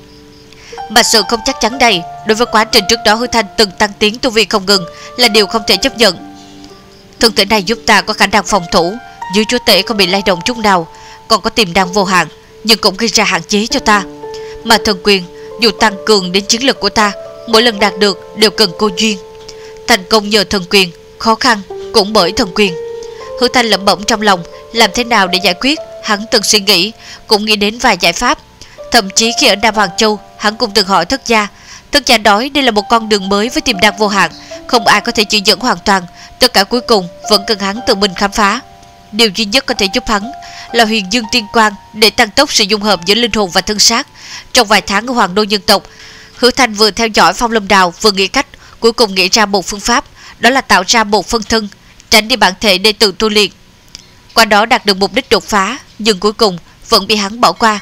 Mà sự không chắc chắn này, đối với quá trình trước đó Hứa Thanh từng tăng tiến tu vi không ngừng, là điều không thể chấp nhận. Thân thể này giúp ta có khả năng phòng thủ, dưới chúa tể không bị lay động chút nào, còn có tiềm năng vô hạn, nhưng cũng gây ra hạn chế cho ta. Mà thần quyền dù tăng cường đến chiến lực của ta, mỗi lần đạt được đều cần cô duyên. Thành công nhờ thần quyền, khó khăn cũng bởi thần quyền. Hứa Thanh lẩm bẩm trong lòng, làm thế nào để giải quyết hắn từng suy nghĩ, cũng nghĩ đến vài giải pháp. Thậm chí khi ở Nam Hoàng Châu, hắn cũng từng hỏi Thất gia. Thất gia nói đây là một con đường mới với tiềm năng vô hạn, không ai có thể chỉ dẫn hoàn toàn, tất cả cuối cùng vẫn cần hắn tự mình khám phá. Điều duy nhất có thể giúp hắn là Huyền Dương Tiên Quang để tăng tốc sự dung hợp giữa linh hồn và thân xác. Trong vài tháng ở Hoàng Đô Nhân tộc, Hứa Thanh vừa theo dõi Phong Lâm Đào vừa nghĩ cách, cuối cùng nghĩ ra một phương pháp, đó là tạo ra một phân thân, tránh đi bản thể để tự tu luyện. Qua đó đạt được mục đích đột phá, nhưng cuối cùng vẫn bị hắn bỏ qua.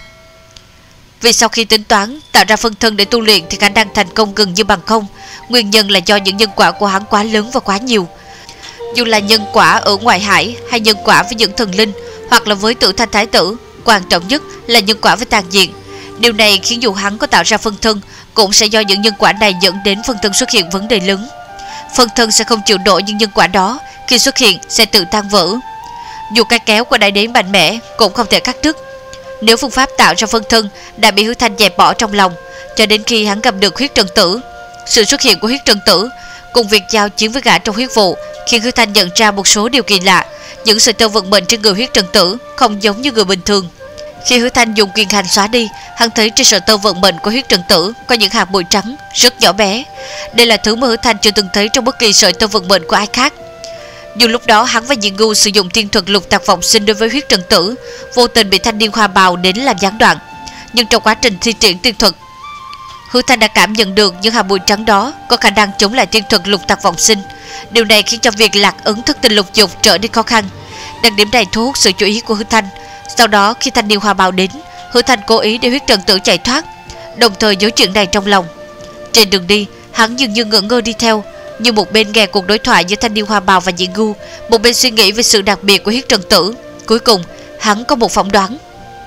Vì sau khi tính toán tạo ra phân thân để tu luyện thì khả năng thành công gần như bằng không. Nguyên nhân là do những nhân quả của hắn quá lớn và quá nhiều. Dù là nhân quả ở ngoại hải hay nhân quả với những thần linh, hoặc là với Tử Thanh Thái tử, quan trọng nhất là nhân quả với tàn diện. Điều này khiến dù hắn có tạo ra phân thân, cũng sẽ do những nhân quả này dẫn đến phân thân xuất hiện vấn đề lớn. Phân thân sẽ không chịu nổi những nhân quả đó, khi xuất hiện sẽ tự tan vỡ. Dù cái kéo của đại đế mạnh mẽ cũng không thể cắt đứt. Nếu phương pháp tạo ra phân thân đã bị Hứa Thanh dẹp bỏ trong lòng, cho đến khi hắn gặp được Huyết Trần Tử. Sự xuất hiện của Huyết Trần Tử cùng việc giao chiến với gã trong huyết vụ khiến Hứa Thanh nhận ra một số điều kỳ lạ. Những sợi tơ vận mệnh trên người Huyết Trần Tử không giống như người bình thường. Khi Hứa Thanh dùng quyền hành xóa đi, hắn thấy trên sợi tơ vận mệnh của Huyết Trần Tử có những hạt bụi trắng rất nhỏ bé. Đây là thứ mà Hứa Thanh chưa từng thấy trong bất kỳ sợi tơ vận mệnh của ai khác. Dù lúc đó hắn và Nhị Ngưu sử dụng tiên thuật lục tạc vọng sinh đối với Huyết Trần Tử, vô tình bị thanh niên hoa bào đến làm gián đoạn, nhưng trong quá trình thi triển tiên thuật, Hứa Thanh đã cảm nhận được những hạt bụi trắng đó có khả năng chống lại tiên thuật lục tạc vọng sinh. Điều này khiến cho việc lạc ấn thức tình lục dục trở nên khó khăn. Đặc điểm này thu hút sự chú ý của Hứa Thanh. Sau đó khi thanh niên hoa bào đến, Hứa Thanh cố ý để Huyết Trần Tử chạy thoát, đồng thời nhớ chuyện này trong lòng. Trên đường đi, hắn dường như ngỡ ngơ đi theo, như một bên nghe cuộc đối thoại giữa thanh niên hoa bào và Nhị Ngưu, một bên suy nghĩ về sự đặc biệt của Huyết Trần Tử. Cuối cùng hắn có một phỏng đoán,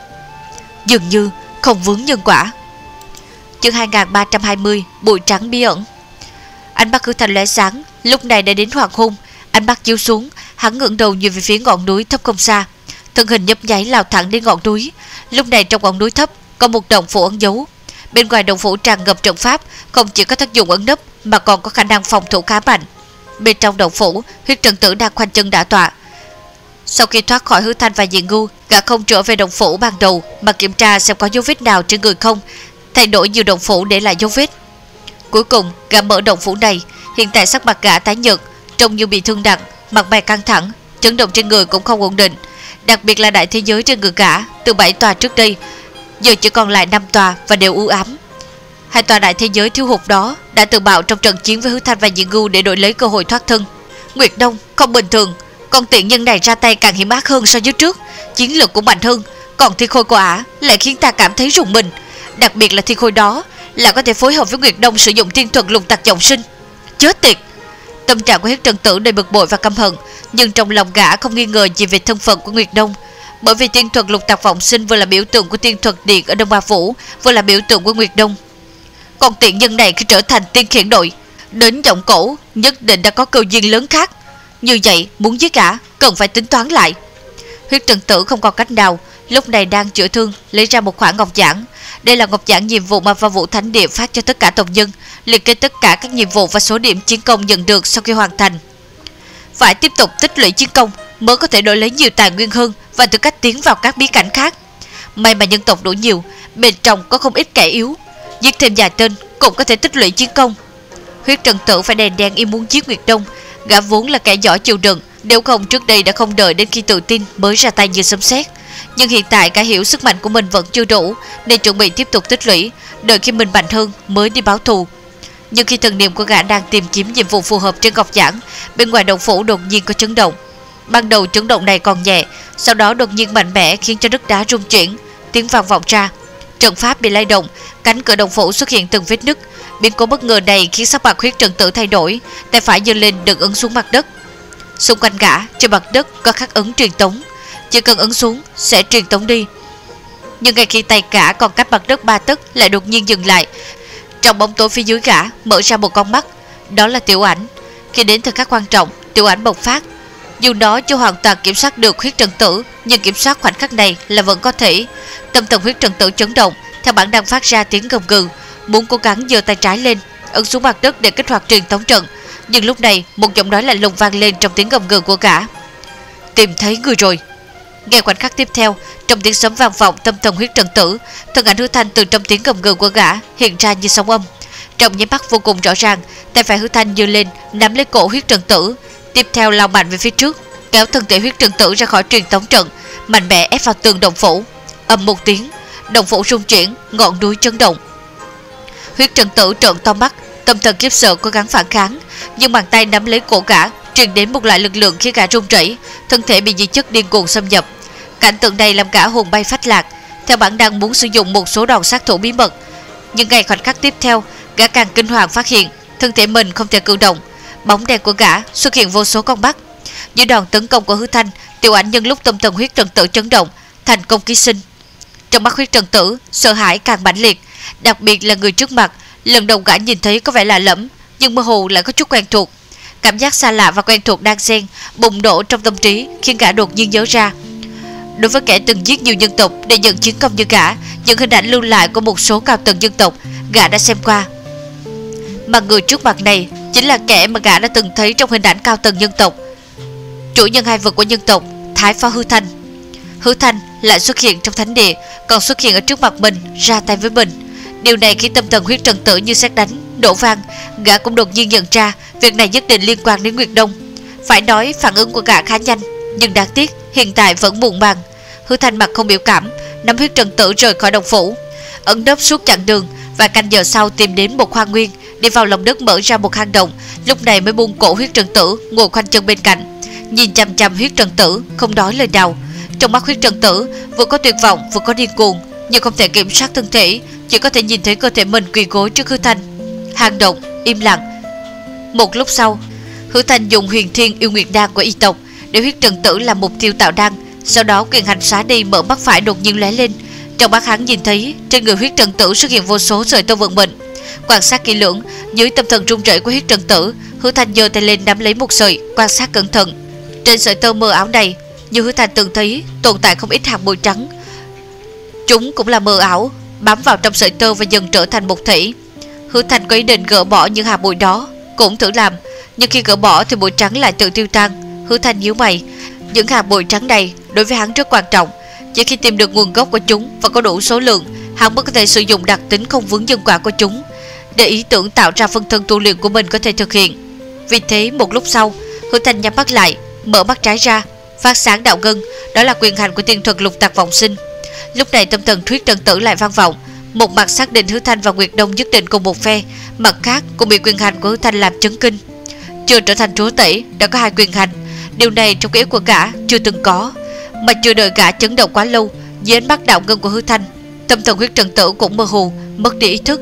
dường như không vướng nhân quả. Chương 2320 Bụi trắng bí ẩn. Ánh mắt Hứa Thanh lóe sáng. Lúc này đã đến hoàng hôn, ánh mắt chiếu xuống, hắn ngẩng đầu nhìn về phía ngọn núi thấp không xa, thân hình nhấp nháy lao thẳng đến ngọn núi. Lúc này trong ngọn núi thấp có một động phủ ẩn giấu. Bên ngoài động phủ tràn ngập trận pháp, không chỉ có tác dụng ẩn nấp mà còn có khả năng phòng thủ khá mạnh. Bên trong động phủ, Huyết Trần Tử đang khoanh chân đả tọa. Sau khi thoát khỏi Hứa Thanh và Nhị Ngưu, gã không trở về động phủ ban đầu mà kiểm tra xem có dấu vết nào trên người không, thay đổi nhiều động phủ để lại dấu vết. Cuối cùng gã mở động phủ này. Hiện tại sắc mặt gã tái nhợt, trông như bị thương nặng, mặt mày căng thẳng, chấn động trên người cũng không ổn định. Đặc biệt là đại thế giới trên người gã, từ 7 tòa trước đây giờ chỉ còn lại 5 tòa và đều u ám. 2 tòa đại thế giới thiếu hụt đó đã tự bạo trong trận chiến với Hứa Thanh và Nhị Ngưu để đổi lấy cơ hội thoát thân. Nguyệt Đông không bình thường, con tiện nhân này ra tay càng hiểm ác hơn so với trước, chiến lược cũng mạnh hơn, còn thi khôi của ả lại khiến ta cảm thấy rùng mình. Đặc biệt là thi khôi đó là có thể phối hợp với Nguyệt Đông sử dụng tiên thuật lục tạc vọng sinh. Chết tiệt! Tâm trạng của Huyết Trần Tử đầy bực bội và căm hận, nhưng trong lòng gã không nghi ngờ gì về thân phận của Nguyệt Đông, bởi vì tiên thuật lục tạc vọng sinh vừa là biểu tượng của tiên thuật điện ở Đông Ba Phủ, vừa là biểu tượng của Nguyệt Đông. Còn tiện nhân này khi trở thành tiên khiển đội đến Giọng Cổ, nhất định đã có cơ duyên lớn khác. Như vậy muốn giết gã cần phải tính toán lại. Huyết Trần Tử không còn cách nào, lúc này đang chữa thương, lấy ra một khoản ngọc giản. Đây là ngọc giản nhiệm vụ mà Va Vũ Thánh Địa phát cho tất cả tộc nhân, liệt kê tất cả các nhiệm vụ và số điểm chiến công nhận được sau khi hoàn thành. Phải tiếp tục tích lũy chiến công mới có thể đổi lấy nhiều tài nguyên hơn và tư cách tiến vào các bí cảnh khác. May mà nhân tộc đủ nhiều, bên trong có không ít kẻ yếu, giết thêm vài tên cũng có thể tích lũy chiến công. Huyết Trần Tử phải đèn đen y muốn giết Nguyệt Đông. Gã vốn là kẻ giỏi chịu đựng, nếu không trước đây đã không đợi đến khi tự tin mới ra tay như sấm sét. Nhưng hiện tại cả hiểu sức mạnh của mình vẫn chưa đủ, nên chuẩn bị tiếp tục tích lũy, đợi khi mình mạnh hơn mới đi báo thù. Nhưng khi thần niệm của gã đang tìm kiếm nhiệm vụ phù hợp trên ngọc giản, bên ngoài động phủ đột nhiên có chấn động. Ban đầu chấn động này còn nhẹ, sau đó đột nhiên mạnh mẽ khiến cho đất đá rung chuyển, tiếng vang vọng ra. Trận pháp bị lay động, cánh cửa động phủ xuất hiện từng vết nứt. Biến cố bất ngờ này khiến sắc mặt Huyết Trần Tử thay đổi, tay phải giơ lên đừng ấn xuống mặt đất. Xung quanh gã trên mặt đất có khắc ấn truyền tống, chỉ cần ấn xuống sẽ truyền tống đi. Nhưng ngay khi tay gã còn cách mặt đất 3 tấc lại đột nhiên dừng lại. Trong bóng tối phía dưới gã mở ra một con mắt, đó là Tiểu Ảnh. Khi đến thời khắc quan trọng, Tiểu Ảnh bộc phát. Dù nó chưa hoàn toàn kiểm soát được Huyết Trần Tử, nhưng kiểm soát khoảnh khắc này là vẫn có thể. Tâm thần Huyết Trần Tử chấn động, theo bản năng phát ra tiếng gầm gừ, muốn cố gắng giơ tay trái lên ấn xuống mặt đất để kích hoạt truyền tống trận. Nhưng lúc này một giọng nói lạnh lùng vang lên trong tiếng gầm gừ của gã: "Tìm thấy người rồi." Ngay khoảnh khắc tiếp theo, trong tiếng sấm vang vọng tâm thần huyết trần tử, thân ảnh Hứa Thanh từ trong tiếng gầm gừ của gã hiện ra như sóng âm. Trong nháy mắt vô cùng rõ ràng, tay phải Hứa Thanh giơ lên nắm lấy cổ huyết trần tử, tiếp theo lao mạnh về phía trước, kéo thân thể huyết trần tử ra khỏi truyền tống trận, mạnh mẽ ép vào tường động phủ. Ầm một tiếng, động phủ rung chuyển, ngọn núi chấn động. Huyết trần tử trợn to mắt, tâm thần khiếp sợ cố gắng phản kháng, nhưng bàn tay nắm lấy cổ gã truyền đến một loại lực lượng khiến gã run rẩy, thân thể bị dị chất điên cuồng xâm nhập. Cảnh tượng này làm gã hồn bay phách lạc, theo bản năng muốn sử dụng một số đòn sát thủ bí mật, nhưng ngay khoảnh khắc tiếp theo, gã càng kinh hoàng phát hiện thân thể mình không thể cử động. Bóng đen của gã xuất hiện vô số con mắt. Dưới đòn tấn công của Hứa Thanh, Tiểu Ảnh nhân lúc tâm thần huyết trần tử chấn động, thành công ký sinh. Trong mắt huyết trần tử, sợ hãi càng mãnh liệt, đặc biệt là người trước mặt. Lần đầu gã nhìn thấy có vẻ lạ lẫm, nhưng mơ hồ lại có chút quen thuộc. Cảm giác xa lạ và quen thuộc đang xen bùng nổ trong tâm trí, khiến gã đột nhiên nhớ ra, đối với kẻ từng giết nhiều dân tộc để nhận chiến công như gã, những hình ảnh lưu lại của một số cao tầng dân tộc gã đã xem qua. Mà người trước mặt này chính là kẻ mà gã đã từng thấy trong hình ảnh cao tầng dân tộc, chủ nhân hai vực của nhân tộc, Thái Phó Hứa Thanh. Hứa Thanh lại xuất hiện trong thánh địa, còn xuất hiện ở trước mặt mình, ra tay với mình. Điều này khiến tâm thần huyết trần tử như sét đánh, nổ vang. Gã cũng đột nhiên nhận ra việc này nhất định liên quan đến Nguyệt Đông. Phải nói phản ứng của gã khá nhanh, nhưng đáng tiếc hiện tại vẫn muộn màng. Hứa Thanh mặt không biểu cảm, nắm huyết trần tử rời khỏi động phủ, ẩn nấp suốt chặng đường. Và canh giờ sau tìm đến một khoang nguyên, đi vào lòng đất mở ra một hang động, lúc này mới buông cổ huyết trần tử ngồi khoanh chân bên cạnh, nhìn chằm chằm huyết trần tử không nói lời nào. Trong mắt huyết trần tử vừa có tuyệt vọng vừa có điên cuồng, nhưng không thể kiểm soát thân thể, chỉ có thể nhìn thấy cơ thể mình quỳ gối trước Hứa Thanh. Hang động im lặng. Một lúc sau, Hứa Thanh dùng Huyền Thiên Yêu Nguyệt Đan của y tộc để huyết trần tử làm mục tiêu tạo đan. Sau đó quyền hành xóa đi, mở mắt phải đột nhiên lóe lên. Trong mắt hắn nhìn thấy trên người huyết trần tử xuất hiện vô số sợi tơ vận mệnh. Quan sát kỹ lưỡng, dưới tâm thần run rẩy của huyết trần tử, Hứa Thanh giơ tay lên nắm lấy một sợi, quan sát cẩn thận. Trên sợi tơ mờ ảo này, như Hứa Thanh từng thấy, tồn tại không ít hạt bụi trắng. Chúng cũng là mờ ảo, bám vào trong sợi tơ và dần trở thành một thể. Hứa Thanh có ý định gỡ bỏ những hạt bụi đó, cũng thử làm, nhưng khi gỡ bỏ thì bụi trắng lại tự tiêu tan. Hứa Thanh nhíu mày, những hạt bụi trắng này đối với hắn rất quan trọng. Chỉ khi tìm được nguồn gốc của chúng và có đủ số lượng, hắn mới có thể sử dụng đặc tính không vướng nhân quả của chúng, để ý tưởng tạo ra phân thân tu luyện của mình có thể thực hiện. Vì thế một lúc sau, Hứa Thanh nhắm mắt lại, mở mắt trái ra, phát sáng đạo ngân, đó là quyền hành của tiên thuật lục tặc vọng sinh. Lúc này tâm thần huyết trần tử lại vang vọng, một mặt xác định Hứa Thanh và Nguyệt Đông nhất định cùng một phe, mặt khác cũng bị quyền hành của Hứa Thanh làm chấn kinh. Chưa trở thành chúa tể đã có hai quyền hành, điều này trong ký ức của gã chưa từng có. Mà chưa đợi gã chấn động quá lâu, dưới ánh mắt đạo ngân của Hứa Thanh, tâm thần huyết trần tử cũng mơ hồ, mất đi ý thức.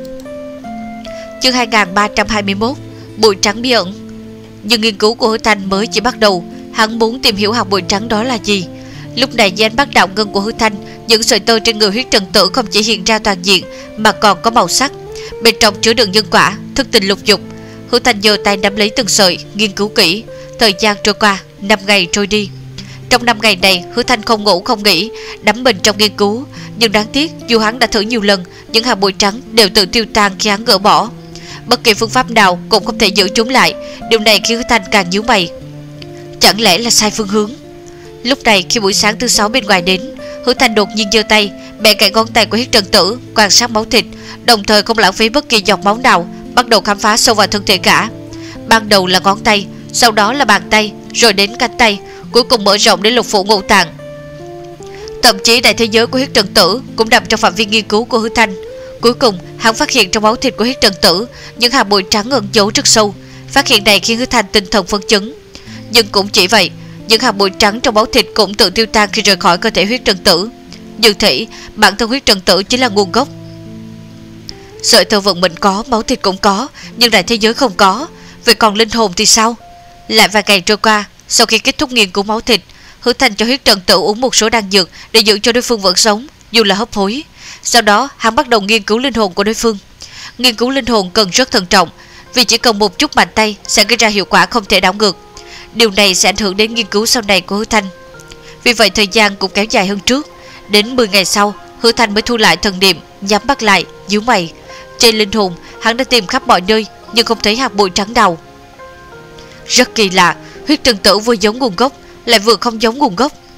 Chương 2321, bụi trắng bí ẩn. Nhưng nghiên cứu của Hứa Thanh mới chỉ bắt đầu, hắn muốn tìm hiểu hạt bụi trắng đó là gì. Lúc này dưới ánh mắt đạo ngân của Hứa Thanh, những sợi tơ trên người huyết trần tử không chỉ hiện ra toàn diện mà còn có màu sắc, bên trong chứa đựng nhân quả, thức tình lục dục. Hứa Thanh giơ tay nắm lấy từng sợi, nghiên cứu kỹ. Thời gian trôi qua, 5 ngày trôi đi. Trong 5 ngày này, Hứa Thanh không ngủ không nghỉ, đắm mình trong nghiên cứu. Nhưng đáng tiếc, dù hắn đã thử nhiều lần, những hạt bụi trắng đều tự tiêu tan khi hắn gỡ bỏ. Bất kỳ phương pháp nào cũng không thể giữ chúng lại. Điều này khiến Hứa Thanh càng nhíu mày. Chẳng lẽ là sai phương hướng? Lúc này khi buổi sáng thứ 6 bên ngoài đến, Hứa Thanh đột nhiên giơ tay bẻ gãy ngón tay của huyết trần tử, quan sát máu thịt, đồng thời không lãng phí bất kỳ giọt máu nào, bắt đầu khám phá sâu vào thân thể cả. Ban đầu là ngón tay, sau đó là bàn tay, rồi đến cánh tay, cuối cùng mở rộng đến lục phủ ngũ tạng. Thậm chí đại thế giới của huyết trần tử cũng nằm trong phạm vi nghiên cứu của Hứa Thanh. Cuối cùng hắn phát hiện trong máu thịt của huyết trần tử những hạt bụi trắng ẩn giấu rất sâu. Phát hiện này khiến Hứa Thanh tinh thần phấn chấn. Nhưng cũng chỉ vậy, những hạt bụi trắng trong máu thịt cũng tự tiêu tan khi rời khỏi cơ thể huyết trần tử. Như thể bản thân huyết trần tử chính là nguồn gốc. Sợi tơ vận mệnh có, máu thịt cũng có, nhưng đại thế giới không có. Vậy còn linh hồn thì sao? Lại vài ngày trôi qua, sau khi kết thúc nghiên cứu máu thịt, Hứa Thanh cho huyết trần tử uống một số đan dược để giữ cho đối phương vẫn sống, dù là hấp hối. Sau đó hắn bắt đầu nghiên cứu linh hồn của đối phương. Nghiên cứu linh hồn cần rất thận trọng, vì chỉ cần một chút mạnh tay sẽ gây ra hiệu quả không thể đảo ngược. Điều này sẽ ảnh hưởng đến nghiên cứu sau này của Hứa Thanh. Vì vậy thời gian cũng kéo dài hơn trước. Đến 10 ngày sau, Hứa Thanh mới thu lại thần niệm, nhắm mắt lại, nhíu mày. Trên linh hồn, hắn đã tìm khắp mọi nơi nhưng không thấy hạt bụi trắng nào. Rất kỳ lạ, huyết trần tử vừa giống nguồn gốc lại vừa không giống nguồn gốc.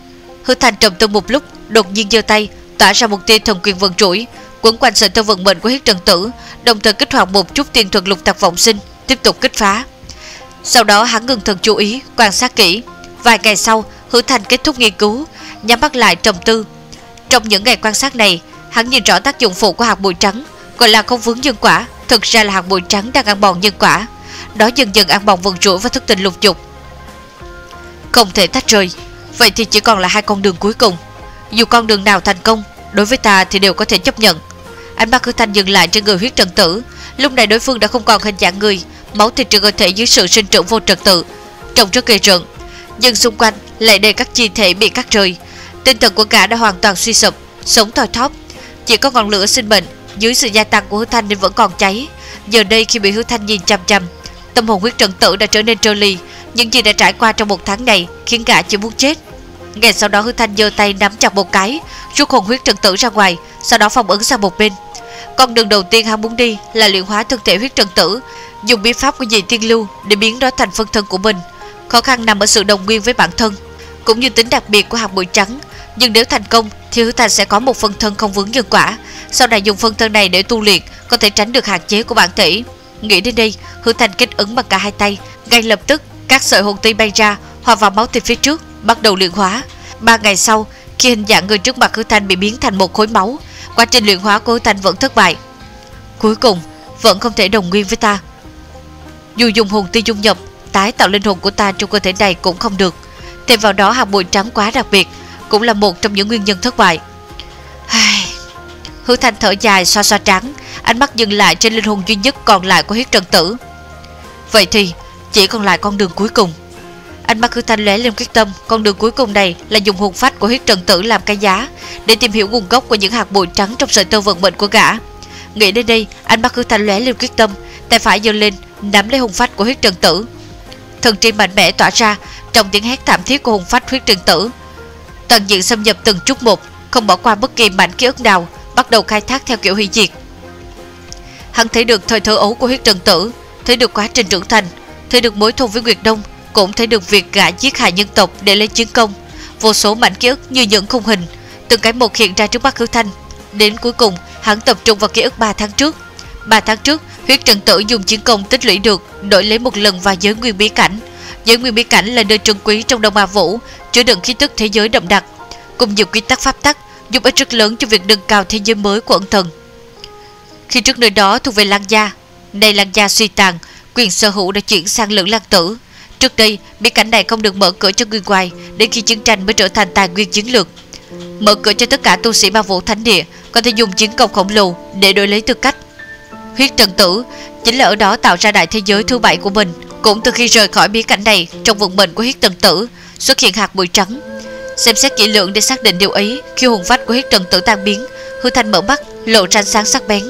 Hứa Thanh trầm tư một lúc, đột nhiên giơ tay tỏa ra một tia thần quyền vận rủi quấn quanh sợi tơ vận mệnh của Huyết Trần Tử, đồng thời kích hoạt một chút tiên thuật lục tặc vọng sinh, tiếp tục kích phá. Sau đó hắn ngưng thần chú ý, quan sát kỹ. Vài ngày sau, Hứa Thanh kết thúc nghiên cứu, nhắm mắt lại trầm tư. Trong những ngày quan sát này, hắn nhìn rõ tác dụng phụ của hạt bụi trắng, gọi là không vướng nhân quả, thực ra là hạt bụi trắng đang ăn mòn nhân quả. Đó dần dần ăn mòn vận rủi và thức tỉnh lục dục, không thể tách rời. Vậy thì chỉ còn là hai con đường cuối cùng. Dù con đường nào thành công, đối với ta thì đều có thể chấp nhận. Ánh mắt Hứa Thanh dừng lại trên người Huyết Trần Tử. Lúc này đối phương đã không còn hình dạng người, máu thịt trên cơ thể dưới sự sinh trưởng vô trật tự, trông rất ghê rợn. Nhưng xung quanh lại đầy các chi thể bị cắt rời. Tinh thần của gã đã hoàn toàn suy sụp, sống thoi thóp, chỉ có ngọn lửa sinh mệnh dưới sự gia tăng của Hứa Thanh nên vẫn còn cháy. Giờ đây khi bị Hứa Thanh nhìn chăm chăm, tâm hồn Huyết Trần Tử đã trở nên trơ ly. Những gì đã trải qua trong một tháng này khiến gã chỉ muốn chết. Ngay sau đó Hứa Thanh giơ tay nắm chặt một cái, rút hồn Huyết Trần Tử ra ngoài, sau đó phong ấn sang một bên. Con đường đầu tiên hắn muốn đi là luyện hóa thân thể Huyết Trần Tử, dùng bí pháp của Dị Tiên Lưu để biến nó thành phân thân của mình. Khó khăn nằm ở sự đồng nguyên với bản thân, cũng như tính đặc biệt của hạt bụi trắng. Nhưng nếu thành công thì Hứa Thanh sẽ có một phân thân không vướng nhân quả, sau này dùng phân thân này để tu luyện có thể tránh được hạn chế của bản thể. Nghĩ đến đây, Hứa Thanh kết ấn bằng cả hai tay, ngay lập tức các sợi hồn ti bay ra, hòa vào máu thịt phía trước, bắt đầu luyện hóa. 3 ngày sau, khi hình dạng người trước mặt Hứa Thanh bị biến thành một khối máu, quá trình luyện hóa của Hứa Thanh vẫn thất bại. Cuối cùng vẫn không thể đồng nguyên với ta. Dù dùng hồn ti dung nhập, tái tạo linh hồn của ta trong cơ thể này cũng không được. Thêm vào đó hạt bụi trắng quá đặc biệt, cũng là một trong những nguyên nhân thất bại. Hứa Thanh thở dài, xoa xoa trán, ánh mắt dừng lại trên linh hồn duy nhất còn lại của Huyết Trần Tử. Vậy thì chỉ còn lại con đường cuối cùng. Ánh mắt Hứa Thanh lóe lên quyết tâm. Con đường cuối cùng này là dùng hồn phách của Huyết Trần Tử làm cái giá, để tìm hiểu nguồn gốc của những hạt bụi trắng trong sợi tơ vận mệnh của gã. Nghĩ đến đây, ánh mắt Hứa Thanh lóe lên quyết tâm, tay phải giơ lên nắm lấy hồn phách của Huyết Trần Tử. Thần tri mạnh mẽ tỏa ra trong tiếng hét thảm thiết của hồn phách Huyết Trần Tử. Toàn diện xâm nhập từng chút một, không bỏ qua bất kỳ mảnh ký ức nào, bắt đầu khai thác theo kiểu hủy diệt. Hắn thấy được thời thơ ấu của Huyết Trần Tử, thấy được quá trình trưởng thành, thấy được mối thù với Nguyệt Đông, cũng thấy được việc gã giết hại nhân tộc để lấy chiến công. Vô số mảnh ký ức như những khung hình, từng cái một hiện ra trước mắt Hứa Thanh. Đến cuối cùng, hắn tập trung vào ký ức 3 tháng trước. 3 tháng trước, Huyết Trần Tử dùng chiến công tích lũy được đổi lấy một lần vào giới nguyên bí cảnh. Giới nguyên bí cảnh là nơi trân quý trong Đông Ma Vũ, chứa đựng khí tức thế giới đậm đặc, cùng nhiều quy tắc pháp tắc, giúp ích rất lớn cho việc nâng cao thế giới mới của ẩn thần. Khi trước nơi đó thuộc về Lăng gia, nay Lăng gia suy tàn, quyền sở hữu đã chuyển sang Lữ Lăng Tử. Trước đây, bí cảnh này không được mở cửa cho người ngoài, đến khi chiến tranh mới trở thành tài nguyên chiến lược. Mở cửa cho tất cả tu sĩ Ma Vũ Thánh Địa có thể dùng chiến công khổng lồ để đổi lấy tư cách. Huyết Trần Tử chính là ở đó tạo ra đại thế giới thứ 7 của mình. Cũng từ khi rời khỏi bí cảnh này, trong vận mệnh của Huyết Trần Tử xuất hiện hạt bụi trắng. Xem xét kỹ lưỡng để xác định điều ấy, khi hồn phách của Huyết Trần Tử tan biến, Hứa Thanh mở mắt, lộ ra ánh sáng sắc bén.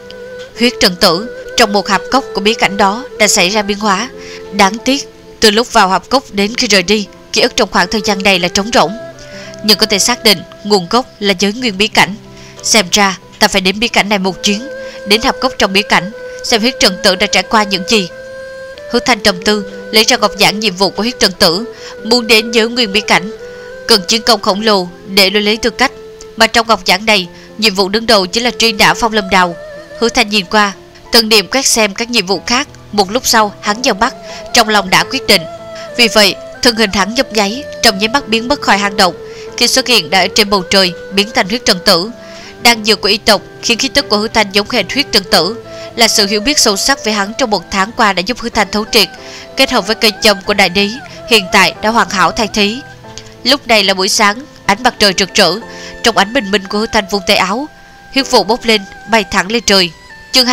Huyết Trần Tử trong một hạp cốc của bí cảnh đó đã xảy ra biến hóa. Đáng tiếc, từ lúc vào hạp cốc đến khi rời đi, ký ức trong khoảng thời gian này là trống rỗng. Nhưng có thể xác định nguồn gốc là giới nguyên bí cảnh. Xem ra ta phải đến bí cảnh này một chuyến, đến hạp cốc trong bí cảnh, xem Huyết Trần Tử đã trải qua những gì. Hứa Thanh trầm tư, lấy ra ngọc giản nhiệm vụ của Huyết Trần Tử. Muốn đến giới nguyên bí cảnh, cần chiến công khổng lồ để lấy tư cách, mà trong ngọc giản này, nhiệm vụ đứng đầu chính là truy nã Phong Lâm Đào. Hứa Thanh nhìn qua, từng điểm quét xem các nhiệm vụ khác. Một lúc sau, hắn nhắm mắt, trong lòng đã quyết định. Vì vậy, thân hình hắn nhấp nháy, trong nháy mắt biến mất khỏi hang động. Khi xuất hiện đã ở trên bầu trời, biến thành Huyết Trần Tử. Đang dược của y tộc khiến khí tức của Hứa Thanh giống hệt Huyết Trần Tử, là sự hiểu biết sâu sắc về hắn trong một tháng qua đã giúp Hứa Thanh thấu triệt, kết hợp với cây châm của đại đế, hiện tại đã hoàn hảo thay thế. Lúc này là buổi sáng, ánh mặt trời rực rỡ, trong ánh bình minh của Hứa Thanh vung tay áo, huyết vụ bốc lên, bay thẳng lên trời. Chương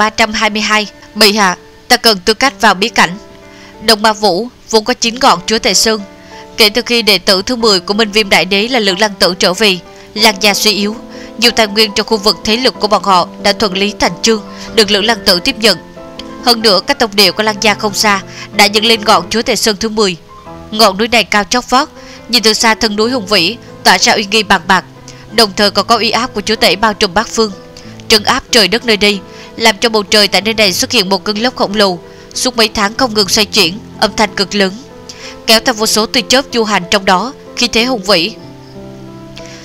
2322, Mị hạ, ta cần tư cách vào bí cảnh. Đông Ma Vũ vốn có 9 ngọn chúa tể sơn. Kể từ khi đệ tử thứ 10 của Minh Viêm Đại Đế là Lữ Lăng Tử trở về, Lăng gia suy yếu, nhiều tài nguyên trong khu vực thế lực của bọn họ đã thuận lý thành chương, được Lữ Lăng Tử tiếp nhận. Hơn nữa, các tông địa của Lăng gia không xa đã dựng lên ngọn chúa tể sơn thứ 10. Ngọn núi này cao chót vót, nhìn từ xa thân núi hùng vĩ, tỏa ra uy nghi bằng bạc, đồng thời còn có uy áp của chúa tể bao trùm bát phương, trấn áp trời đất nơi đây, làm cho bầu trời tại nơi này xuất hiện một cơn lốc khổng lồ, suốt mấy tháng không ngừng xoay chuyển, âm thanh cực lớn, kéo theo vô số tia chớp du hành trong đó, khí thế hùng vĩ.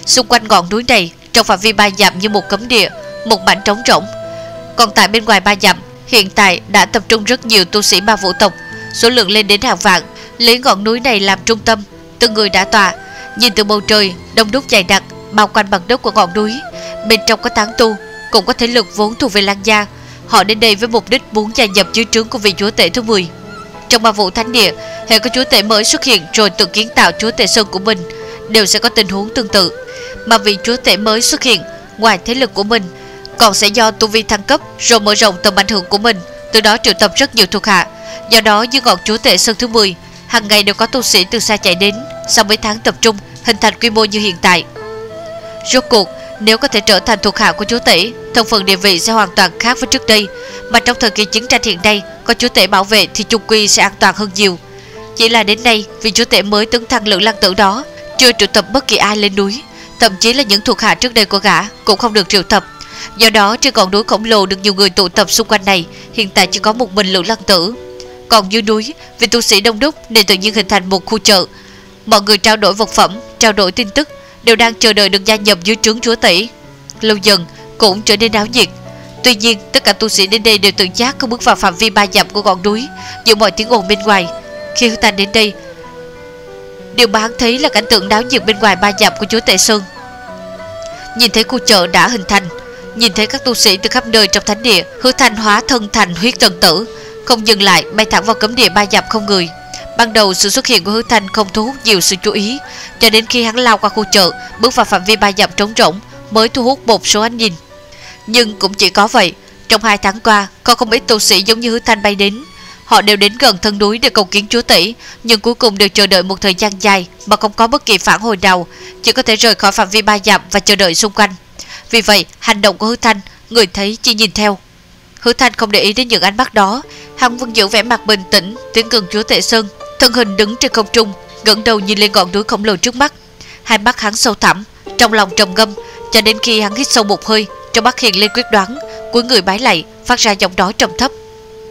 Xung quanh ngọn núi này trong phạm vi 3 dặm như một cấm địa, một mảnh trống rỗng. Còn tại bên ngoài 3 dặm, hiện tại đã tập trung rất nhiều tu sĩ ma vũ tộc, số lượng lên đến hàng vạn, lấy ngọn núi này làm trung tâm, từng người đã tọa. Nhìn từ bầu trời đông đúc dày đặc bao quanh mặt đất của ngọn núi, bên trong có tán tu, cũng có thế lực vốn thuộc về Lăng gia. Họ đến đây với mục đích muốn gia nhập dưới trướng của vị chúa tể thứ 10. Trong ma vũ thánh địa, hệ có chúa tể mới xuất hiện rồi tự kiến tạo chúa tể sơn của mình, đều sẽ có tình huống tương tự. Mà vị chúa tể mới xuất hiện, ngoài thế lực của mình, còn sẽ do tu vi thăng cấp rồi mở rộng tầm ảnh hưởng của mình, từ đó triệu tập rất nhiều thuộc hạ. Do đó dưới ngọn chúa tể sơn thứ 10, hàng ngày đều có tu sĩ từ xa chạy đến, sau mấy tháng tập trung hình thành quy mô như hiện tại. Rốt cuộc, nếu có thể trở thành thuộc hạ của chúa tể, thân phận địa vị sẽ hoàn toàn khác với trước đây. Mà trong thời kỳ chiến tranh hiện nay, có chúa tể bảo vệ thì chung quy sẽ an toàn hơn nhiều. Chỉ là đến nay, vì chúa tể mới tấn thăng Lữ Lăng Tử đó chưa triệu tập bất kỳ ai lên núi, thậm chí là những thuộc hạ trước đây của gã cũng không được triệu tập. Do đó trên ngọn núi khổng lồ được nhiều người tụ tập xung quanh này, hiện tại chỉ có một mình Lữ Lăng Tử. Còn dưới núi, vì tu sĩ đông đúc nên tự nhiên hình thành một khu chợ. Mọi người trao đổi vật phẩm, trao đổi tin tức, đều đang chờ đợi được gia nhập dưới trướng chúa tể. Lâu dần cũng trở nên náo nhiệt. Tuy nhiên tất cả tu sĩ đến đây đều tự giác không bước vào phạm vi 3 dặm của ngọn núi, giữa mọi tiếng ồn bên ngoài. Khi Hứa Thanh đến đây, điều mà hắn thấy là cảnh tượng náo nhiệt bên ngoài 3 dặm của chúa tể sơn. Nhìn thấy khu chợ đã hình thành, nhìn thấy các tu sĩ từ khắp nơi trong thánh địa, Hứa Thanh hóa thân thành huyết thần tử, không dừng lại bay thẳng vào cấm địa 3 dặm không người. Ban đầu sự xuất hiện của Hứa Thanh không thu hút nhiều sự chú ý, cho đến khi hắn lao qua khu chợ, bước vào phạm vi 3 dặm trống rỗng mới thu hút một số ánh nhìn. Nhưng cũng chỉ có vậy. Trong 2 tháng qua, có không ít tu sĩ giống như Hứa Thanh bay đến. Họ đều đến gần thân núi để cầu kiến chúa tể, nhưng cuối cùng đều chờ đợi một thời gian dài mà không có bất kỳ phản hồi nào, chỉ có thể rời khỏi phạm vi 3 dặm và chờ đợi xung quanh. Vì vậy, hành động của Hứa Thanh, người thấy chỉ nhìn theo. Hứa Thanh không để ý đến những ánh mắt đó, hắn vẫn giữ vẻ mặt bình tĩnh tiến gần chúa tể sơn, thân hình đứng trên không trung, ngẩng đầu nhìn lên ngọn núi khổng lồ trước mắt. Hai mắt hắn sâu thẳm, trong lòng trầm ngâm, cho đến khi hắn hít sâu một hơi, trong mắt hiện lên quyết đoán, cúi người bái lạy, phát ra giọng nói trầm thấp: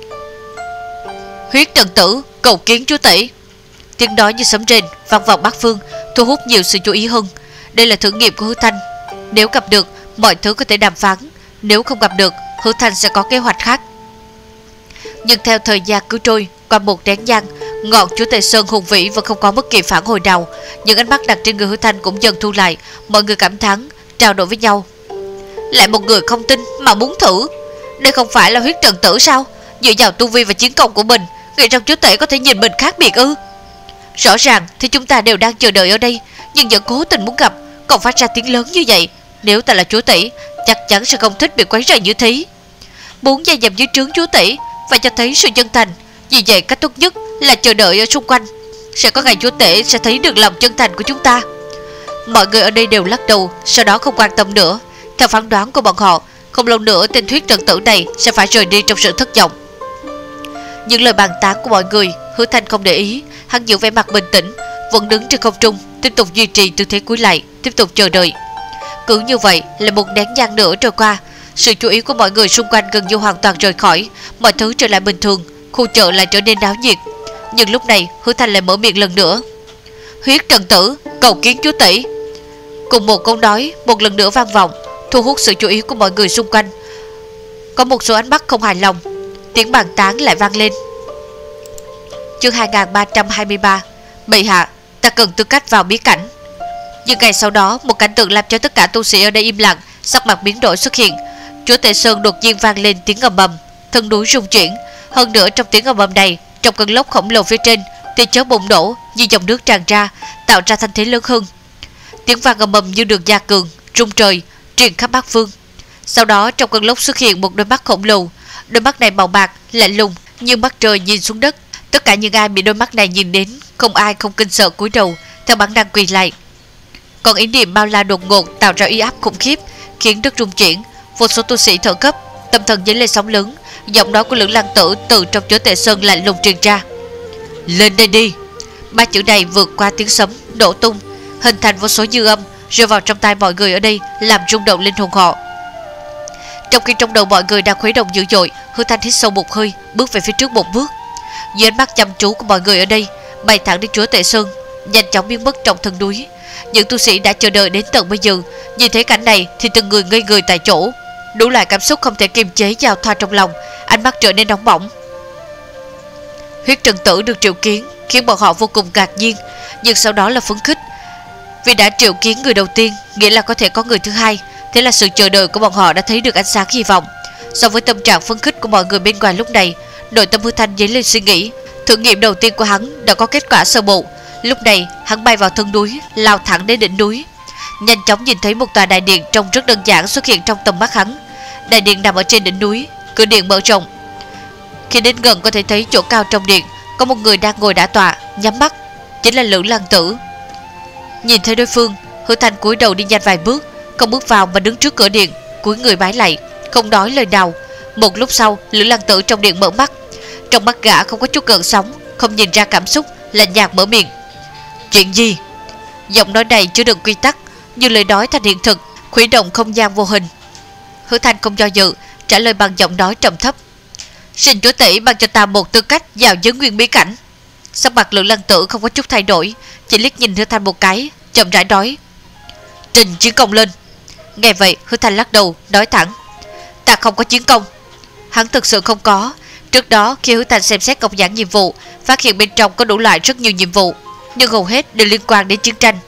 "Huyết thần tử cầu kiến chúa tể." Tiếng nói như sấm rền vang vọng bát phương, thu hút nhiều sự chú ý hơn. Đây là thử nghiệm của Hứa Thanh. Nếu gặp được, mọi thứ có thể đàm phán; nếu không gặp được, Hứa Thanh sẽ có kế hoạch khác. Nhưng theo thời gian cứ trôi, qua một nén nhang, ngọn chúa tể sơn hùng vĩ vẫn không có bất kỳ phản hồi nào. Những ánh mắt đặt trên người Hứa Thanh cũng dần thu lại. Mọi người cảm thán, trao đổi với nhau: "Lại một người không tin mà muốn thử. Đây không phải là huyết thần tử sao? Dựa vào tu vi và chiến công của mình, nghĩ rằng chúa tể có thể nhìn mình khác biệt ư? Rõ ràng thì chúng ta đều đang chờ đợi ở đây, nhưng vẫn cố tình muốn gặp, còn phát ra tiếng lớn như vậy. Nếu ta là chúa tể, chắc chắn sẽ không thích bị quấy rầy như thế. Muốn gia nhập dưới trướng chúa tể phải cho thấy sự chân thành. Vì vậy cách tốt nhất là chờ đợi ở xung quanh. Sẽ có ngày chúa tể sẽ thấy được lòng chân thành của chúng ta." Mọi người ở đây đều lắc đầu, sau đó không quan tâm nữa. Theo phán đoán của bọn họ, không lâu nữa tên huyết thần tử này sẽ phải rời đi trong sự thất vọng. Những lời bàn tán của mọi người, Hứa Thanh không để ý. Hắn giữ vẻ mặt bình tĩnh, vẫn đứng trên không trung, tiếp tục duy trì tư thế cúi lạy, tiếp tục chờ đợi. Cứ như vậy là một nén nhang nữa trôi qua. Sự chú ý của mọi người xung quanh gần như hoàn toàn rời khỏi, mọi thứ trở lại bình thường, khu chợ lại trở nên náo nhiệt. Nhưng lúc này Hứa Thanh lại mở miệng lần nữa: "Huyết thần tử cầu kiến chúa tể." Cùng một câu nói một lần nữa vang vọng, thu hút sự chú ý của mọi người xung quanh. Có một số ánh mắt không hài lòng, tiếng bàn tán lại vang lên. Chương 2323: Bệ hạ, ta cần tư cách vào bí cảnh. Nhưng ngày sau đó, một cảnh tượng làm cho tất cả tu sĩ ở đây im lặng, sắc mặt biến đổi xuất hiện. Chúa tể sơn đột nhiên vang lên tiếng ầm ầm, thân núi rung chuyển. Hơn nữa trong tiếng ầm ầm này, trong cơn lốc khổng lồ phía trên, tia chớp bùng nổ như dòng nước tràn ra, tạo ra thanh thế lớn hơn. Tiếng vang ầm ầm như đường gia cường, rung trời, truyền khắp bát phương. Sau đó trong cơn lốc xuất hiện một đôi mắt khổng lồ. Đôi mắt này màu bạc, lạnh lùng như mắt trời nhìn xuống đất. Tất cả những ai bị đôi mắt này nhìn đến, không ai không kinh sợ cúi đầu, theo bản năng quỳ lại. Còn ý niệm bao la đột ngột tạo ra uy áp khủng khiếp, khiến đất rung chuyển. Vô số tu sĩ thở gấp, tâm thần dấy lên sóng lớn. Giọng nói của Lữ Lăng Tử từ trong chúa tể sơn lạnh lùng truyền ra: "Lên đây đi." Ba chữ này vượt qua tiếng sấm nổ tung, hình thành vô số dư âm rơi vào trong tai mọi người ở đây, làm rung động linh hồn họ. Trong khi trong đầu mọi người đang khuấy động dữ dội, Hứa Thanh hít sâu một hơi, bước về phía trước một bước. Dưới ánh mắt chăm chú của mọi người ở đây, bay thẳng đến chúa tể sơn, nhanh chóng biến mất trong thân núi. Những tu sĩ đã chờ đợi đến tận bây giờ nhìn thấy cảnh này thì từng người ngây người tại chỗ. Đủ loại cảm xúc không thể kiềm chế giao thoa trong lòng, ánh mắt trở nên nóng bỏng. Huyết Trần Tử được triệu kiến khiến bọn họ vô cùng ngạc nhiên, nhưng sau đó là phấn khích. Vì đã triệu kiến người đầu tiên nghĩa là có thể có người thứ hai, thế là sự chờ đợi của bọn họ đã thấy được ánh sáng hy vọng. So với tâm trạng phấn khích của mọi người bên ngoài lúc này, nội tâm Hứa Thanh dấy lên suy nghĩ. Thử nghiệm đầu tiên của hắn đã có kết quả sơ bộ. Lúc này hắn bay vào thân núi, lao thẳng đến đỉnh núi. Nhanh chóng nhìn thấy một tòa đại điện trông rất đơn giản xuất hiện trong tầm mắt hắn. Đại điện nằm ở trên đỉnh núi, cửa điện mở rộng. Khi đến gần có thể thấy chỗ cao trong điện có một người đang ngồi đả tọa, nhắm mắt, chính là Lữ Lăng Tử. Nhìn thấy đối phương, Hứa Thanh cúi đầu đi nhanh vài bước, không bước vào mà đứng trước cửa điện, cúi người bái lạy, không nói lời nào. Một lúc sau, Lữ Lăng Tử trong điện mở mắt. Trong mắt gã không có chút gợn sóng, không nhìn ra cảm xúc, lạnh nhạt mở miệng. Chuyện gì? Giọng nói này chưa được quy tắc, như lời nói thành hiện thực, khuấy động không gian vô hình. Hứa Thanh không do dự, trả lời bằng giọng nói trầm thấp. Xin chúa tể ban cho ta một tư cách vào giới nguyên bí cảnh. Sắc mặt Lữ Lăng Tử không có chút thay đổi, chỉ liếc nhìn Hứa Thanh một cái, chậm rãi nói. Trình chiến công lên. Nghe vậy Hứa Thanh lắc đầu, nói thẳng. Ta không có chiến công. Hắn thực sự không có. Trước đó khi Hứa Thanh xem xét ngọc giản nhiệm vụ, phát hiện bên trong có đủ loại rất nhiều nhiệm vụ, nhưng hầu hết đều liên quan đến chiến tranh.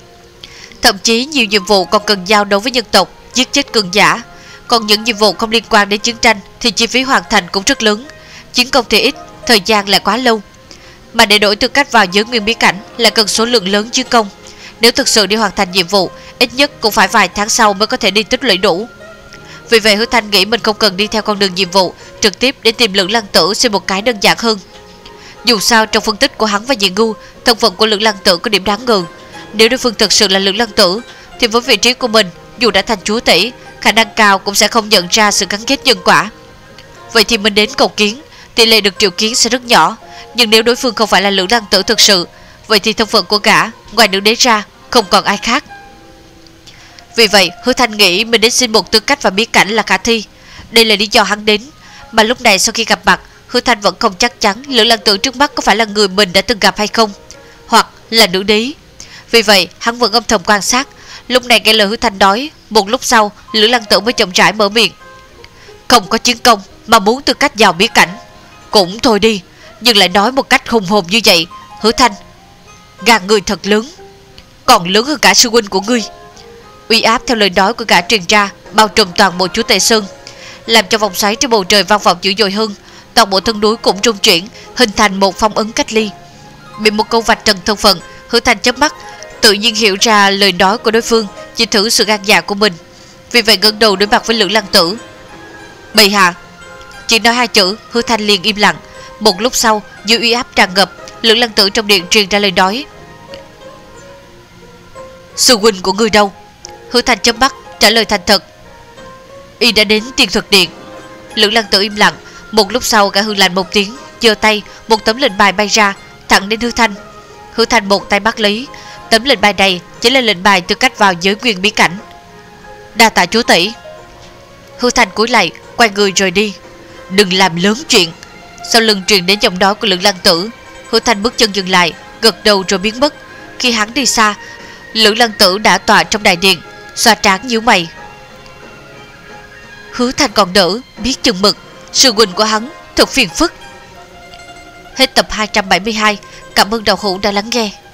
Thậm chí nhiều nhiệm vụ còn cần giao đấu với nhân tộc, giết chết cường giả. Còn những nhiệm vụ không liên quan đến chiến tranh thì chi phí hoàn thành cũng rất lớn. Chiến công thì ít, thời gian lại quá lâu. Mà để đổi tư cách vào giới nguyên bí cảnh là cần số lượng lớn chiến công. Nếu thực sự đi hoàn thành nhiệm vụ, ít nhất cũng phải vài tháng sau mới có thể đi tích lũy đủ. Vì vậy Hứa Thanh nghĩ mình không cần đi theo con đường nhiệm vụ, trực tiếp để tìm Lữ Lăng Tử xin một cái đơn giản hơn. Dù sao trong phân tích của hắn và Nhị Ngu, thân phận của Lữ Lăng Tử có điểm đáng ngờ. Nếu đối phương thực sự là Lữ Lăng Tử thì với vị trí của mình, dù đã thành chúa tể, khả năng cao cũng sẽ không nhận ra sự gắn kết nhân quả. Vậy thì mình đến cầu kiến, tỷ lệ được triệu kiến sẽ rất nhỏ. Nhưng nếu đối phương không phải là Lữ Lăng Tử thực sự, vậy thì thân phận của gã ngoài nữ đế ra không còn ai khác. Vì vậy Hứa Thanh nghĩ mình đến xin một tư cách và bí cảnh là khả thi. Đây là lý do hắn đến. Mà lúc này sau khi gặp mặt, Hứa Thanh vẫn không chắc chắn Lữ Lăng Tử trước mắt có phải là người mình đã từng gặp hay không, hoặc là nữ đế. Vì vậy hắn vẫn âm thầm quan sát. Lúc này nghe lời Hứa Thanh nói, một lúc sau Lữ Lăng Tử mới chậm rãi mở miệng. Không có chiến công mà muốn tư cách vào bí cảnh, cũng thôi đi, nhưng lại nói một cách hùng hồn như vậy. Hứa Thanh, gan người thật lớn, còn lớn hơn cả sư huynh của ngươi. Uy áp theo lời nói của gã truyền ra bao trùm toàn bộ chúa Tể Sơn, làm cho vòng xoáy trên bầu trời vang vọng dữ dội hơn. Toàn bộ thân núi cũng rung chuyển, hình thành một phong ấn cách ly. Bị một câu vạch trần thân phận, Hứa Thanh chớp mắt, tự nhiên hiểu ra lời nói của đối phương chỉ thử sự gan dạ của mình. Vì vậy ngẩng đầu đối mặt với Lữ Lăng Tử. Bệ hạ. Chỉ nói hai chữ, Hứa Thanh liền im lặng. Một lúc sau, dưới uy áp tràn ngập, Lữ Lăng Tử trong điện truyền ra lời nói. Sư huynh của ngươi đâu? Hứa Thanh chớp mắt, trả lời thành thật. Y đã đến Tiên Thuật Điện. Lữ Lăng Tử im lặng. Một lúc sau gã hừ lạnh một tiếng, giơ tay, một tấm lệnh bài bay ra, thẳng đến Hứa Thanh. Hứa Thanh một tay bắt lấy. Tấm lệnh bài này chỉ là lệnh bài tư cách vào giới nguyên bí cảnh. Đa tạ chúa tể. Hứa Thanh cúi lạy, quay người rời đi. Đừng làm lớn chuyện. Sau lưng truyền đến giọng nói của Lữ Lăng Tử. Hứa Thanh bước chân dừng lại, gật đầu rồi biến mất. Khi hắn đi xa, Lữ Lăng Tử đã tọa trong đại điện, xoa trán nhíu mày. Hứa Thanh còn đỡ, biết chừng mực. Sư huynh của hắn thật phiền phức. Hết tập 272. Cảm ơn đạo hữu đã lắng nghe.